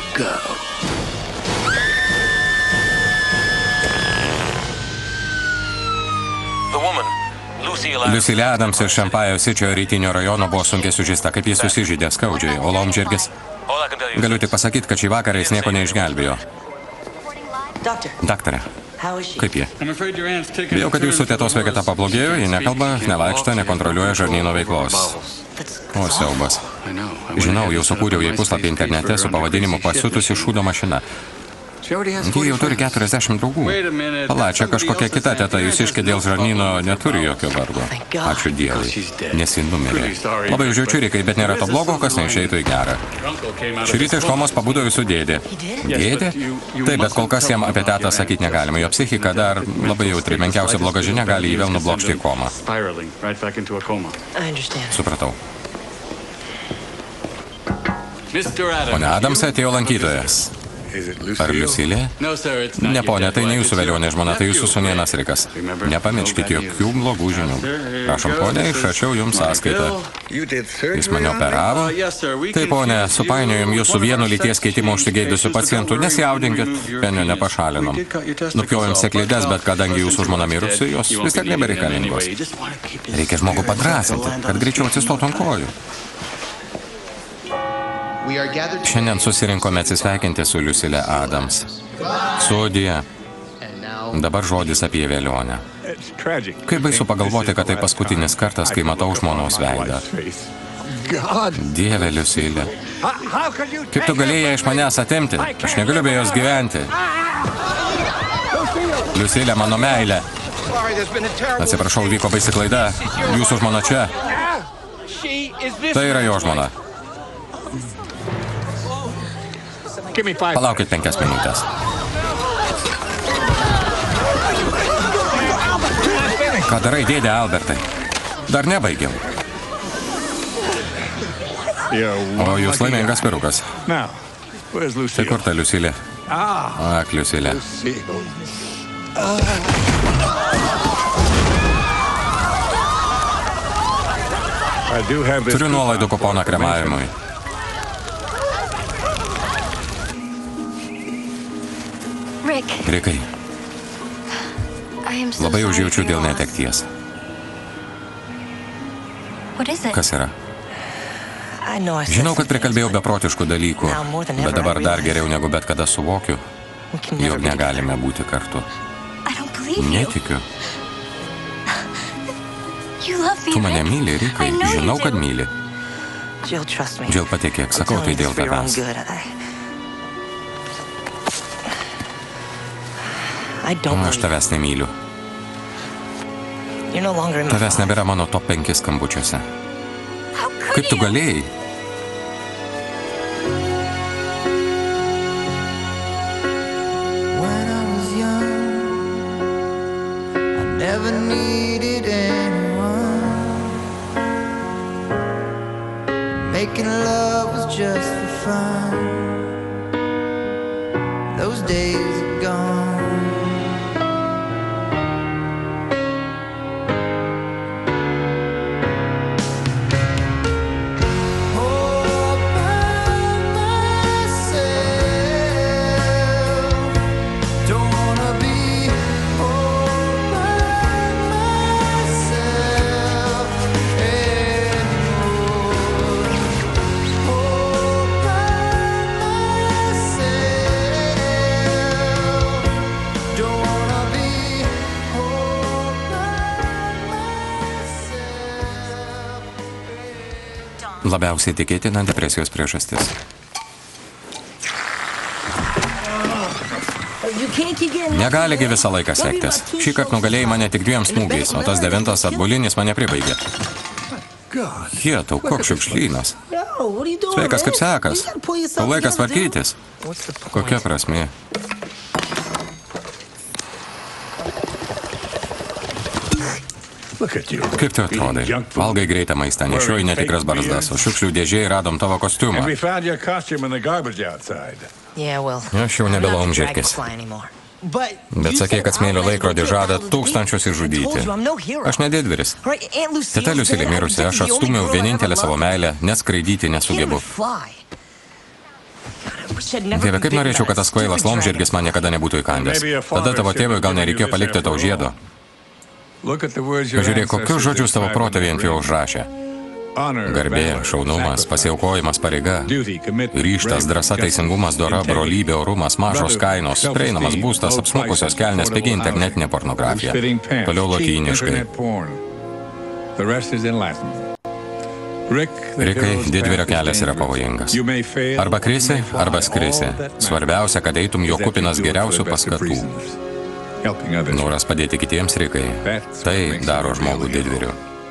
Lucille Adams iš Šampajo Sičio rytinio rajono buvo sunkiai sužeista, kaip jis susižeidė skaudžiai, o laumžirgis? Galiu tik pasakyti, kad šį vakarą jis nieko neišgelbėjo. Daktare, kaip jie? Bijau, kad jūsų tetos sveikata pablogėjo, ji nekalba, nevaikšto, nekontroliuoja žarnyno veiklos. O, siaubas. Žinau, jau sukūriau jai puslapį internete su pavadinimu Pasiutusi šūdo mašina. Ji jau turi 40 draugų. Pala, čia kažkokia kita teta jūsiškė dėl žarnyno neturi jokio vargo. Ačiū Dievui, nes ji numirė. Labai užjaučiu, Rikai, bet nėra to blogo, kas neišeitų į gerą. Šį rytą iš komos pabudo jūsų dėdė. Dėdė? Taip, bet kol kas jam apie tetą sakyti negalima. Jo psichika dar labai jautri. Menkiausia bloga žinia gali jį vėl nublokšti į komą. Supratau. Pone Adamsai, atėjo lankytojas. Ar Liusilė? Ne, ponė, tai ne jūsų velionė žmona, tai jūsų sūnėnas Rikas. Nepamirškite jokių blogų žinių. Prašom, ponė, išrašiau jums sąskaitą. Jis mane operavo? Taip, ponė, supainiojom jūsų vienu lyties keitimo užsigeidusių pacientų. Nesijaudinkit, penio nepašalinom. Nupjovėm seklides, bet kadangi jūsų žmona mirusi, jos vis tiek nebereikalingos. Reikia žmogų padrasinti, kad greičiau atsistotų ant kojų. Šiandien susirinkome atsisveikinti su Lucille Adams. Sudie. Dabar žodis apie velionę. Kaip baisu pagalvoti, kad tai paskutinis kartas, kai matau žmonos veidą. Dieve, Lucille. Kaip tu galėjai iš manęs atimti? Aš negaliu be jos gyventi. Lucille, mano meilė. Atsiprašau, vyko baisi klaida. Jūsų žmona čia. Tai yra jo žmona. Palaukit 5 minutės. Ką darai, dėdė Albertai? Dar nebaigiau. O jūs laimingas perukas. Tai kur ta Liusilė? Ak, Liusilė. Turiu nuolaidų kuponą kremavimui. Rikai, labai užjaučiu dėl netekties. Kas yra? Žinau, kad prikalbėjau beprotiškų dalykų, bet dabar dar geriau negu bet kada suvokiu, jog negalime būti kartu. Netikiu. Tu mane myli, Rikai, žinau, kad myli. Džill patikėk, sakau tai dėl tavęs. Aš tavęs nemyliu. Tavęs nebėra mano top 5 skambučiuose. Kaip tu galėjai? Making love was just for fun. Those days are gone. Labiausiai tikėtina depresijos priežastis. Negaligi visą laiką sektis. Šį kartą nugalėjai mane tik 2 smūgiais, o tas 9 atbulinis mane pribaigė. Jetau, koks šiukšlynas. Sveikas, kaip sekas. Tau laikas tvarkytis. Kokia prasmė? Kaip tu atrodai? Valgai greitą maistą, nešioji netikras barzdas, o šiukšlių dėžėje radom tavo kostiumą. Aš jau nebe laumžirkis. Bet sakė, kad smėlio laikrodį žada 1000 išžudyti. Aš ne didvyris. Teta Liusilė mirusi, aš atstumiau vienintelę savo meilę, net skraidyti nesugebu. Dieve, kaip norėčiau, kad tas kvailas laumžirgis man niekada nebūtų įkandęs. Tada tavo tėvui gal nereikėjo palikti tau žiedo. Pažiūrėk, kokius žodžius tavo protėviai ant jo užrašė. Garbė, šaunumas, pasiaukojimas, pareiga, ryžtas, drąsa, teisingumas, dora, brolybė, orumas, mažos kainos, prieinamas būstas, apsmukusios kelnės, pigi internetinė pornografija. Toliau lotyniškai. Rikai, didvyrio kelias yra pavojingas. Arba krisi, arba skrisi. Svarbiausia, kad eitum jo kupinas geriausių paskatų. Noras padėti kitiems, Rikai, tai daro žmogų didvyriu.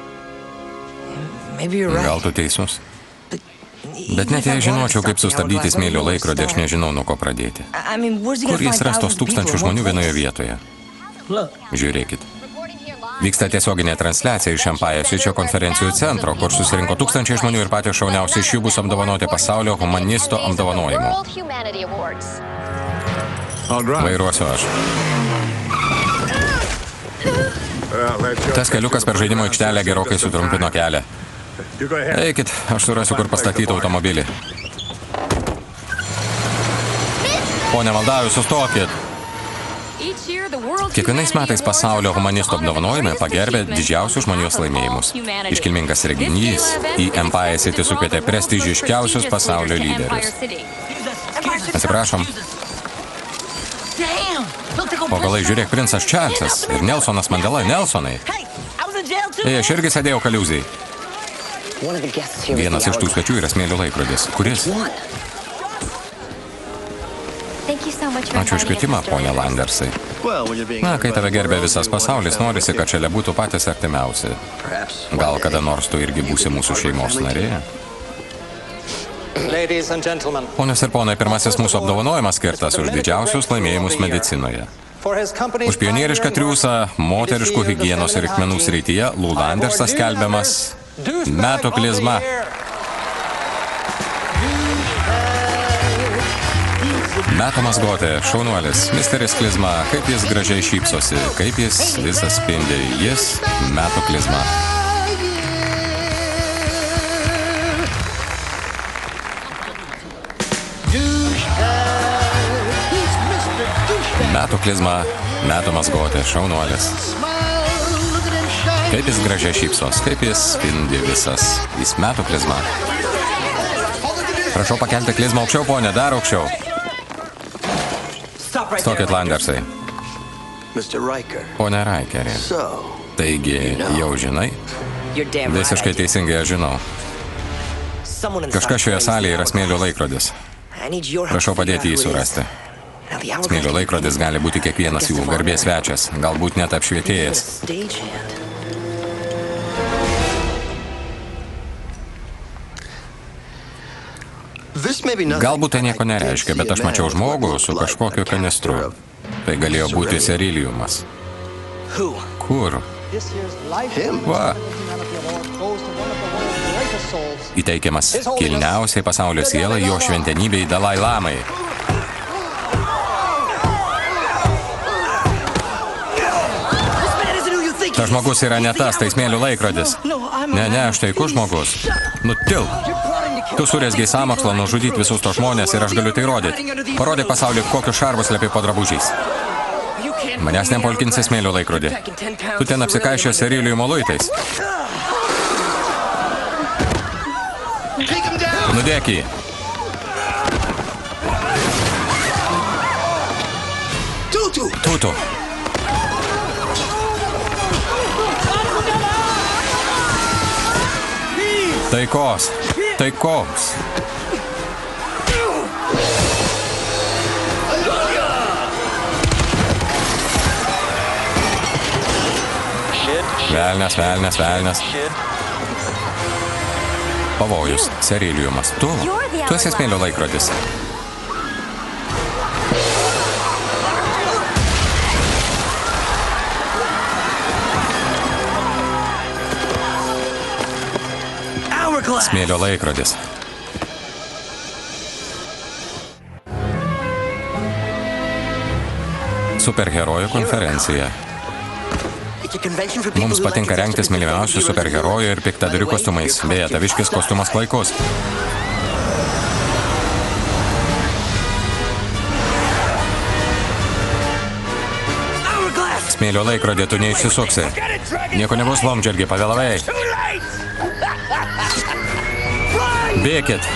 Gal tu teisus? Bet net jei žinočiau, kaip sustabdyti smėlio laikrodį, aš nežinau, nuo ko pradėti. Kur jis ras tos 1000 žmonių vienoje vietoje? Žiūrėkit. Vyksta tiesioginė transliacija iš Empire konferencijų centro, kur susirinko 1000 žmonių ir patys šauniausi iš jų bus apdovanoti pasaulio humanisto apdovanojimu. Vairuosiu aš. Tas keliukas per žaidimo aikštelę gerokai sutrumpino kelią. Eikit, aš surasiu, kur pastatyti automobilį. Pone Maldavijų, sustokit. Kiekvienais metais pasaulio humanisto apdovanojimai pagerbė didžiausius žmonijos laimėjimus. Iškilmingas reginys į Empire City sukvietė prestižiškiausius pasaulio lyderius. Atsiprašom. O galai, žiūrėk, princas Čarlzas ir Nelsonas Mandela. Nelsonai. Aš irgi sėdėjau kaliūzijai. Vienas iš tų svečių yra smėlio laikrodis. Kuris? Ačiū už kvietimą, ponia Landersai. Na, kai tave gerbė visas pasaulis, norisi, kad šalia būtų patys artimiausi. Gal kada nors tu irgi būsi mūsų šeimos narė? Ponios ir ponai, pirmasis mūsų apdovanojimas skirtas už didžiausius laimėjimus medicinoje. Už pionierišką triūsą moteriškų higienos ir reikmenų srityje Lulandersas skelbiamas metų klizma. Metų mazgotė, šaunuolis, misteris klizma, kaip jis gražiai šypsosi, kaip jis visas spindi, jis metų klizma. Metų klizma, metų mazgotė, šaunuolis. Kaip jis gražiai šypsos, kaip jis spindi visas, jis metų klizma. Prašau pakelti klizmą aukščiau, ponė, dar aukščiau. Stokit, Landersai. Pone Raikeri. Taigi, jau žinai? Visiškai teisingai aš žinau. Kažkas šioje salėje yra smėlio laikrodis. Prašau padėti jį surasti. Smėlio laikrodis gali būti kiekvienas jų garbės svečias, galbūt net apšvietėjas. Galbūt tai nieko nereiškia, bet aš mačiau žmogų su kažkokiu kanistru. Tai galėjo būti seriliumas. Kur? Va. Įteikiamas kilniausiai pasaulio sielai jo šventenybei Dalai Lamai. Tas žmogus yra ne tas, tai smėlių laikrodis. Ne, aš taikus žmogus. Nutilk. Tu surezgiai sąmokslą nužudyti visus tos žmonės ir aš galiu tai rodyti. Parodyk pasauliui, kokius šarvus slepi po drabužiais. Manęs nepolkinsi smėlių laikrodį. Tu ten apsikaišio seriliumo luitais. Nudėk jį. Tutu. Taikos. Taikos. Velnias. Pavojus. Seriliumas. Tu esi smėlio laikrodis. Smėlio laikrodis. Superherojų konferencija. Mums patinka rengtis mylimiausių superherojų ir piktadarių kostiumais. Beje, taviškis kostiumas klaikus. Smėlio laikrodį tu neišsisuksi. Nieko nebus, Lomdžergi, pavėlavai. Bėkit.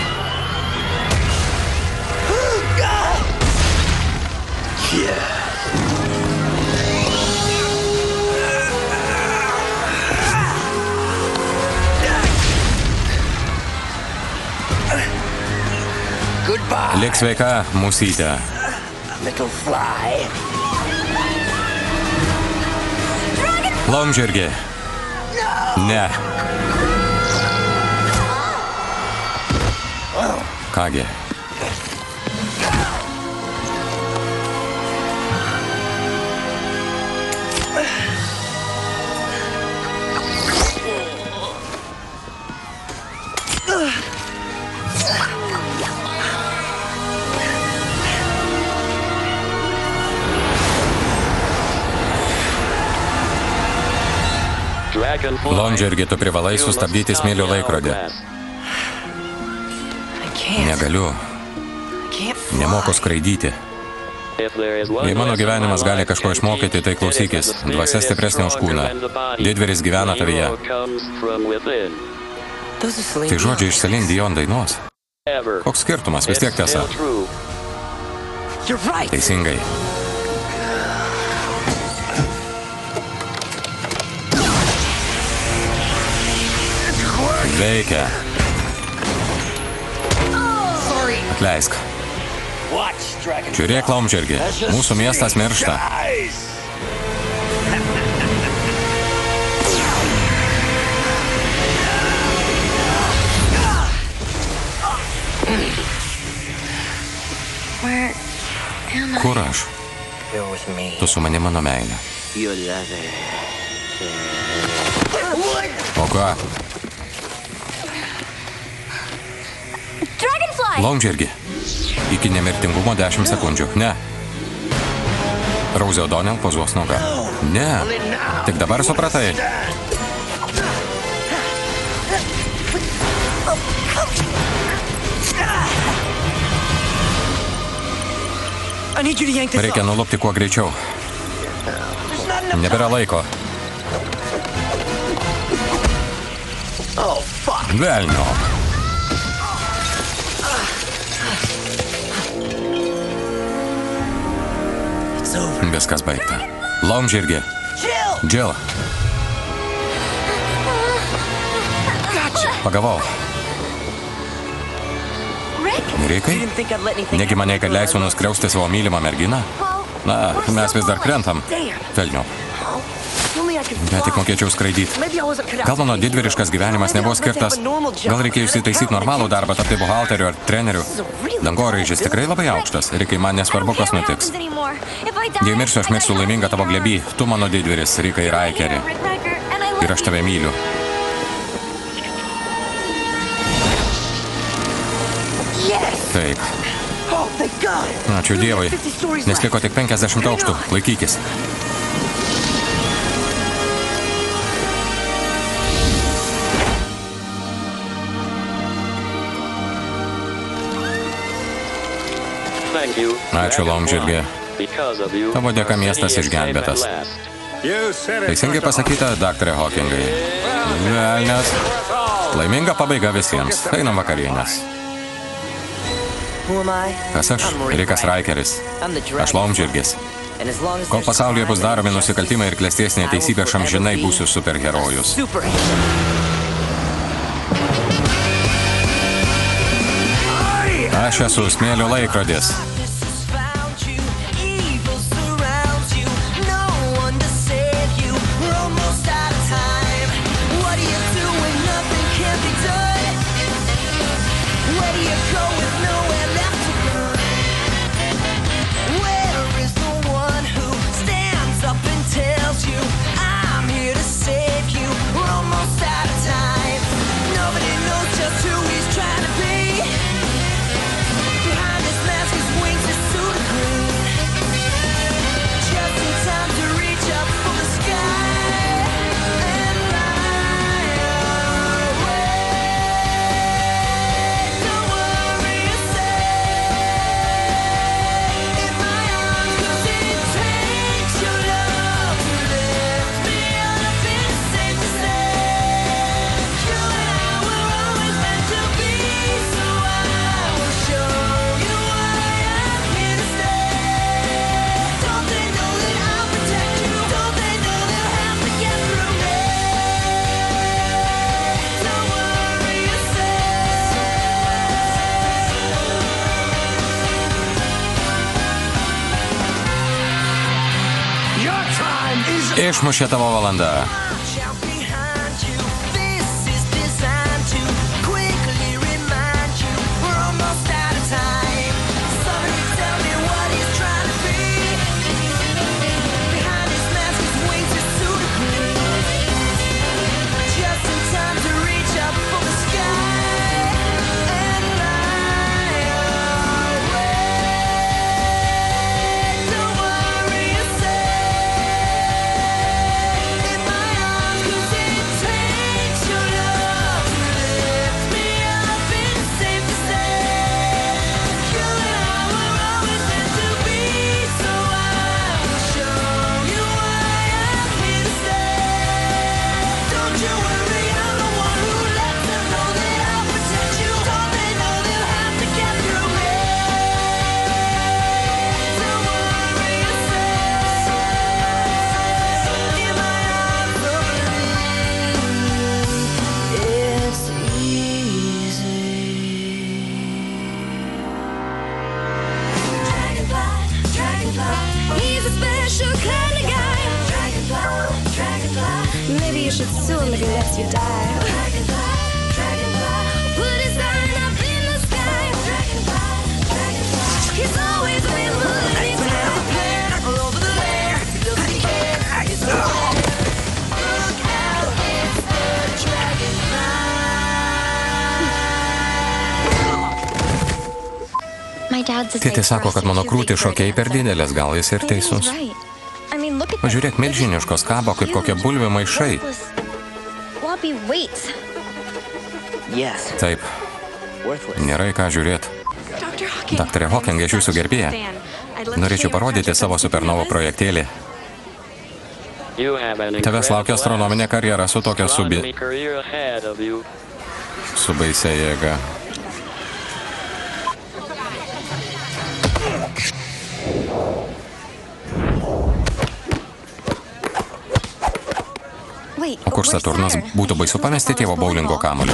Lik sveika, musytė. Lomdžergi. Ne. Kągi. Lomdžergi, tu privalai sustabdyti smėlio laikrodį. Negaliu. Nemoku skraidyti. Jei mano gyvenimas gali kažko išmokyti, tai klausykis. Dvasia stipresnė už kūną. Didvyris gyvena tavyje. Tai žodžiai iš Celine Dion dainos. Koks skirtumas, vis tiek tiesa. Teisingai. Veikia. Atleisk. Žiūrėk, Lomdžergi, mūsų miestas miršta. Kur aš? Tu su manimi mano meilė. O ką? Laumžirgi. Iki nemirtingumo 10 sekundžių. Ne. Rosie O'Donnell pozuos nuogą. Ne. Tik dabar supratai. Reikia nulupti kuo greičiau. Nebėra laiko. Velnio. Viskas baigta. Laumžirgi. Jill. Pagavau. Rikai? Negi manai, kad leisiu nuskriausti savo mylimą merginą? Na, mes vis dar krentam. Velniau. Bet tik mokėčiau skraidyti. Gal mano didvyriškas gyvenimas nebuvo skirtas. Gal reikėjo įsitaisyti normalų darbą, tapti buhalteriu ar treneriu. Dangoraižis tikrai labai aukštas. Rikai, man nesvarbu, kas nutiks. Jei mirsiu, aš mirsiu laimingą tavo glėbį. Tu mano didvyris, Rikai Raikeri. Ir aš tave myliu. Taip. Ačiū Dievui. Nes liko tik 50 aukštų. Laikykis. Ačiū, Laumžirgi. Tavo dėka miestas išgelbėtas. Teisingai pasakyta, daktarė Hawkingai. Velnias. Laiminga pabaiga visiems. Einam vakarienės. Kas aš? Rikas Raikeris. Aš Laumžirgis. Kol pasaulyje bus daromi nusikaltimai ir klestės neteisybė, aš amžinai būsiu superherojus. Aš esu smėlio laikrodis. Išmušė tavo valanda. Tėtė sako, kad mano krūtys šokiai per didelės, gal jis ir teisus. Pažiūrėk, milžiniškos kabo, kaip kokie bulvių maišai. Taip, nėra į ką žiūrėti. Daktarė Hawking, aš jūsų gerbėja. Norėčiau parodyti savo supernovo projektėlį. Tavęs laukia astronominė karjera su tokia su baisia jėga. O kur Saturnas? Būtų baisu pamesti tėvo boulingo kamuolį.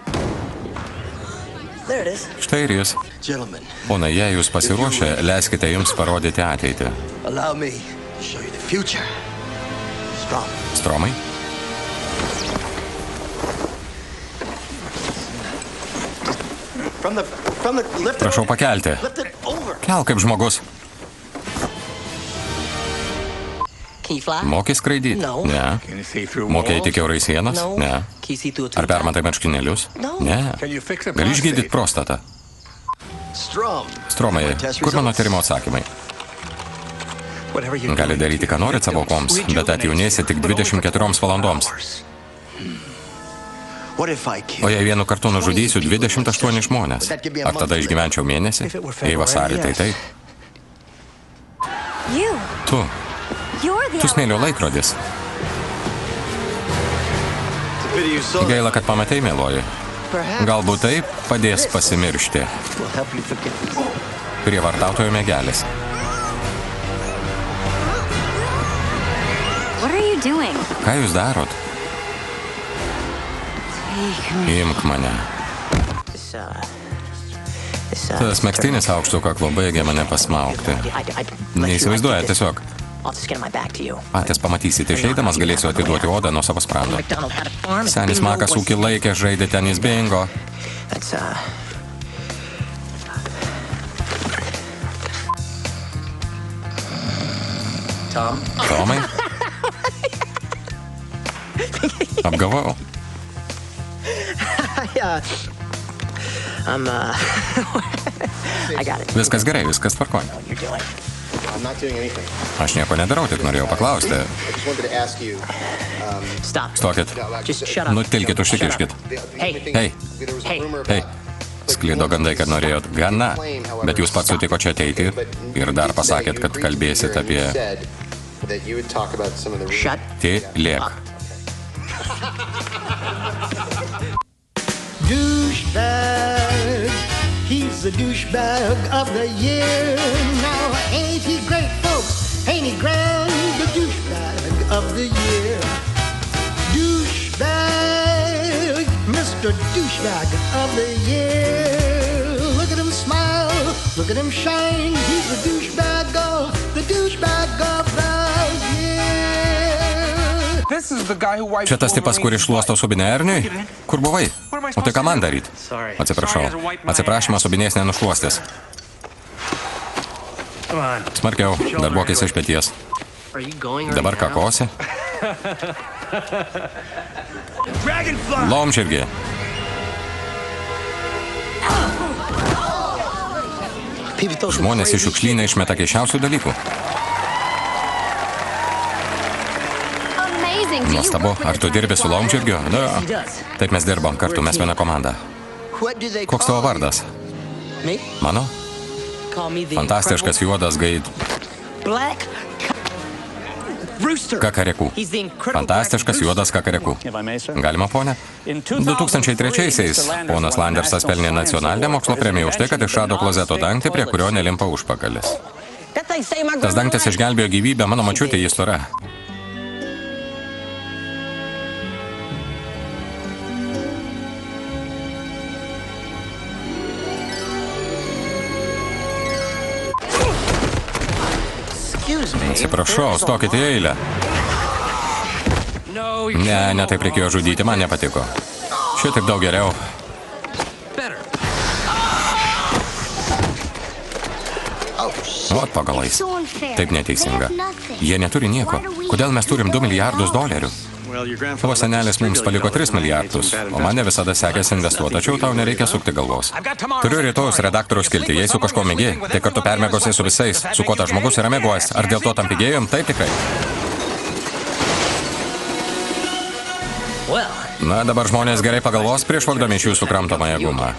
Štai ir jis. Ponai, jei jūs pasiruošę, leiskite jums parodyti ateitį. Stromai? Prašau pakelti. Kelk kaip žmogus. Moki skraidyti? Ne. Moki eiti kiaurai sienas? Ne. Ar permatai marškinėlius? Ne. Gali išgydyti prostatą? Stromai, kur mano tyrimo atsakymai? Gali daryti, ką norit savo aukoms, bet atjaunėsi tik 24 valandoms. O jei vienu kartu nužudysiu 28 žmonės, ar tada išgyvenčiau mėnesį? Jei vasarį, tai taip. Tu smėlio laikrodis. Gaila, kad pamatei, mėloji. Galbūt taip padės pasimiršti. Prievartautojo mėgelis. Ką jūs darot? Imk mane. Tas megztinis aukštu kaklu baigė mane pasmaukti. Neįsivaizduoja tiesiog. Patys pamatysite, išeidamas galėsiu atiduoti odą nuo savo sprando. Senis Makas ūkį laikė, žaidė tenis bingo. Tomai? Apgavau. Viskas gerai, viskas tvarkoja. Aš nieko nedarau, tik norėjau paklausti. Stokit. Nutilkit, užsikiškit. Hei. Sklido gandai, kad norėjot. Gana. Bet jūs pats sutiko čia ateiti ir dar pasakėt, kad kalbėsit apie... Tylėk. Douchebag, he's the douchebag of the year. Now ain't he great, folks? Ain't he grand? The douchebag of the year. Douchebag, Mr. Douchebag of the year. Look at him smile, look at him shine. He's the douchebag of the year. Čia tas tipas, kuris šluosto subinę Erniui? Kur buvai? O tai ką man daryti? Atsiprašau. Atsiprašymas subinės nenušluostis. Smarkiau, darbuokis iš peties. Dabar kakosi? Laumžirgi. Žmonės iš šiukšlyną išmeta keisčiausių dalykų. Nuostabu, ar tu dirbi su laumžirgiu? Da. Taip mes dirbam kartu, mes viena komanda. Koks tavo vardas? Mano? Fantastiškas juodas Kakarekų. Fantastiškas juodas Kakarekų. Galima, ponė? 2003-aisiais ponas Landersas pelnė nacionalinę mokslo premiją už tai, kad išrado klozeto dangtį, prie kurio nelimpa užpakalis. Tas dangtis išgelbėjo gyvybę mano močiutė, jis stora. Atsiprašau, stokit į eilę. Ne, taip reikėjo žudyti, man nepatiko. Šitaip daug geriau. Ot pagalais. Taip neteisinga. Jie neturi nieko. Kodėl mes turim $2 milijardus? Tavo senelis mums paliko 3 milijardus, o man ne visada sekėsi investuoti, tačiau tau nereikia sukti galvos. Turiu rytojus redaktoriaus skilti, jei su kažko mėgiai, tai kartu permėgosiai su visais. Su kuo tas žmogus yra mėgojęs, ar dėl to tam pigėjom, taip tikrai. Na, dabar žmonės gerai pagalvos prieš vogdami iš jūsų kramtomąją gumą.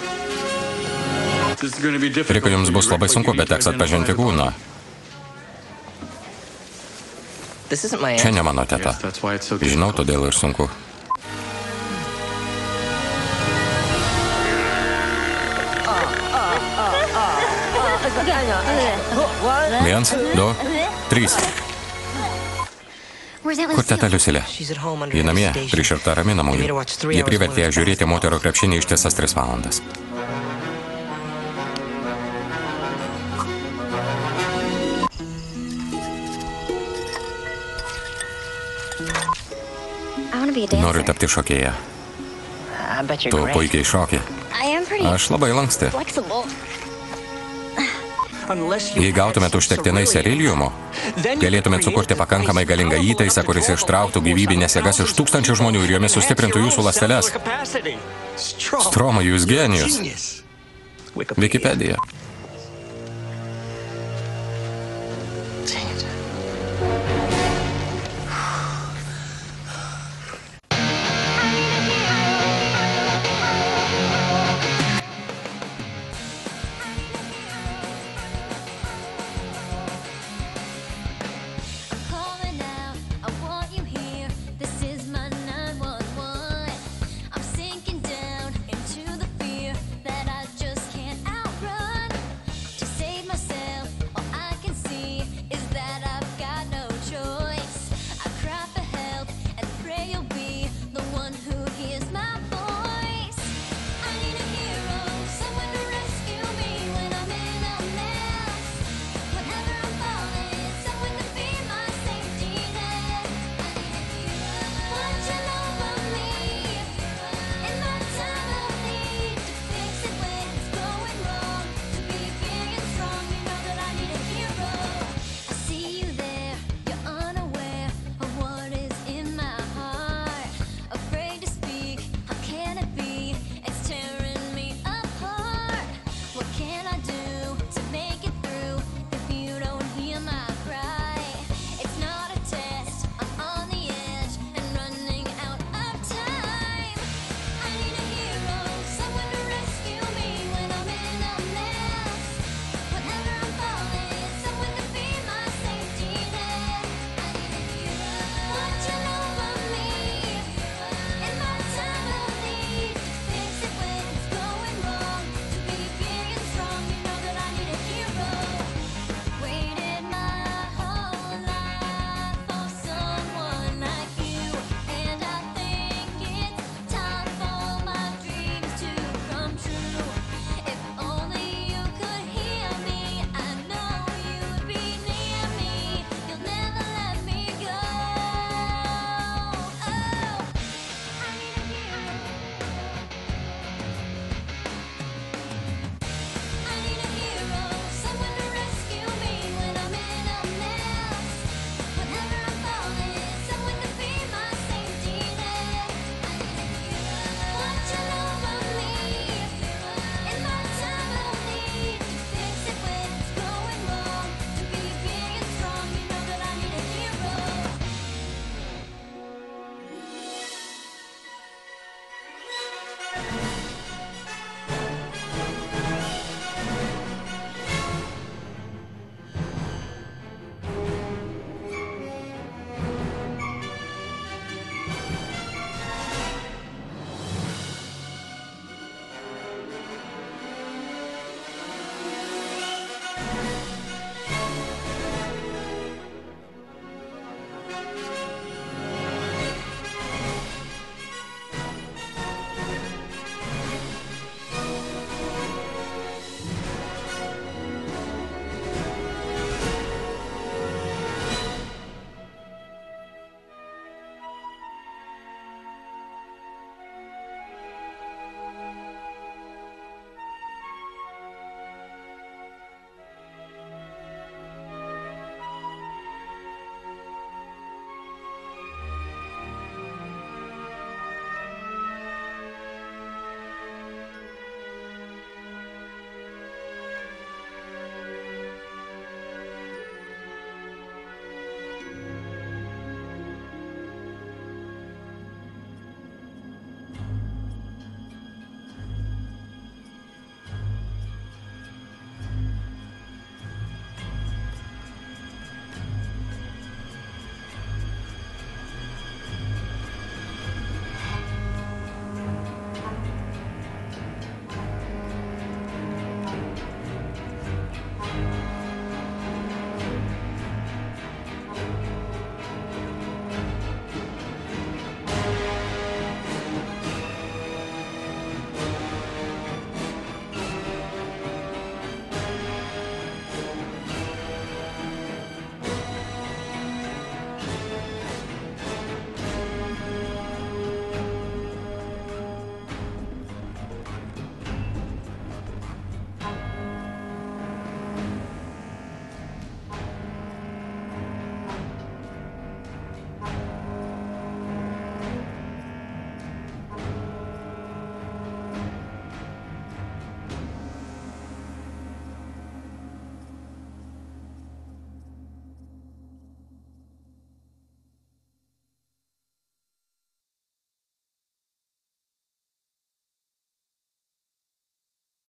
Rika, jums bus labai sunku, bet teks atpažinti kūną. Čia ne mano teta. Žinau, todėl ir sunku. Viens, du, 3. Kur teta Liusilė? Ji namie, priširta raminamųjų. Ji privertė ją žiūrėti moterų krepšinį ištisas 3 valandas. Noriu tapti šokėja. Tu puikiai šoki. Aš labai lanksti. Jei gautumėt užtektinai seriliumo, galėtumėt sukurti pakankamai galingą įtaisą, kuris ištrauktų gyvybinės jėgas iš tūkstančių žmonių ir jomis sustiprintų jūsų ląsteles. Stroma, jūs genijus. Wikipedija.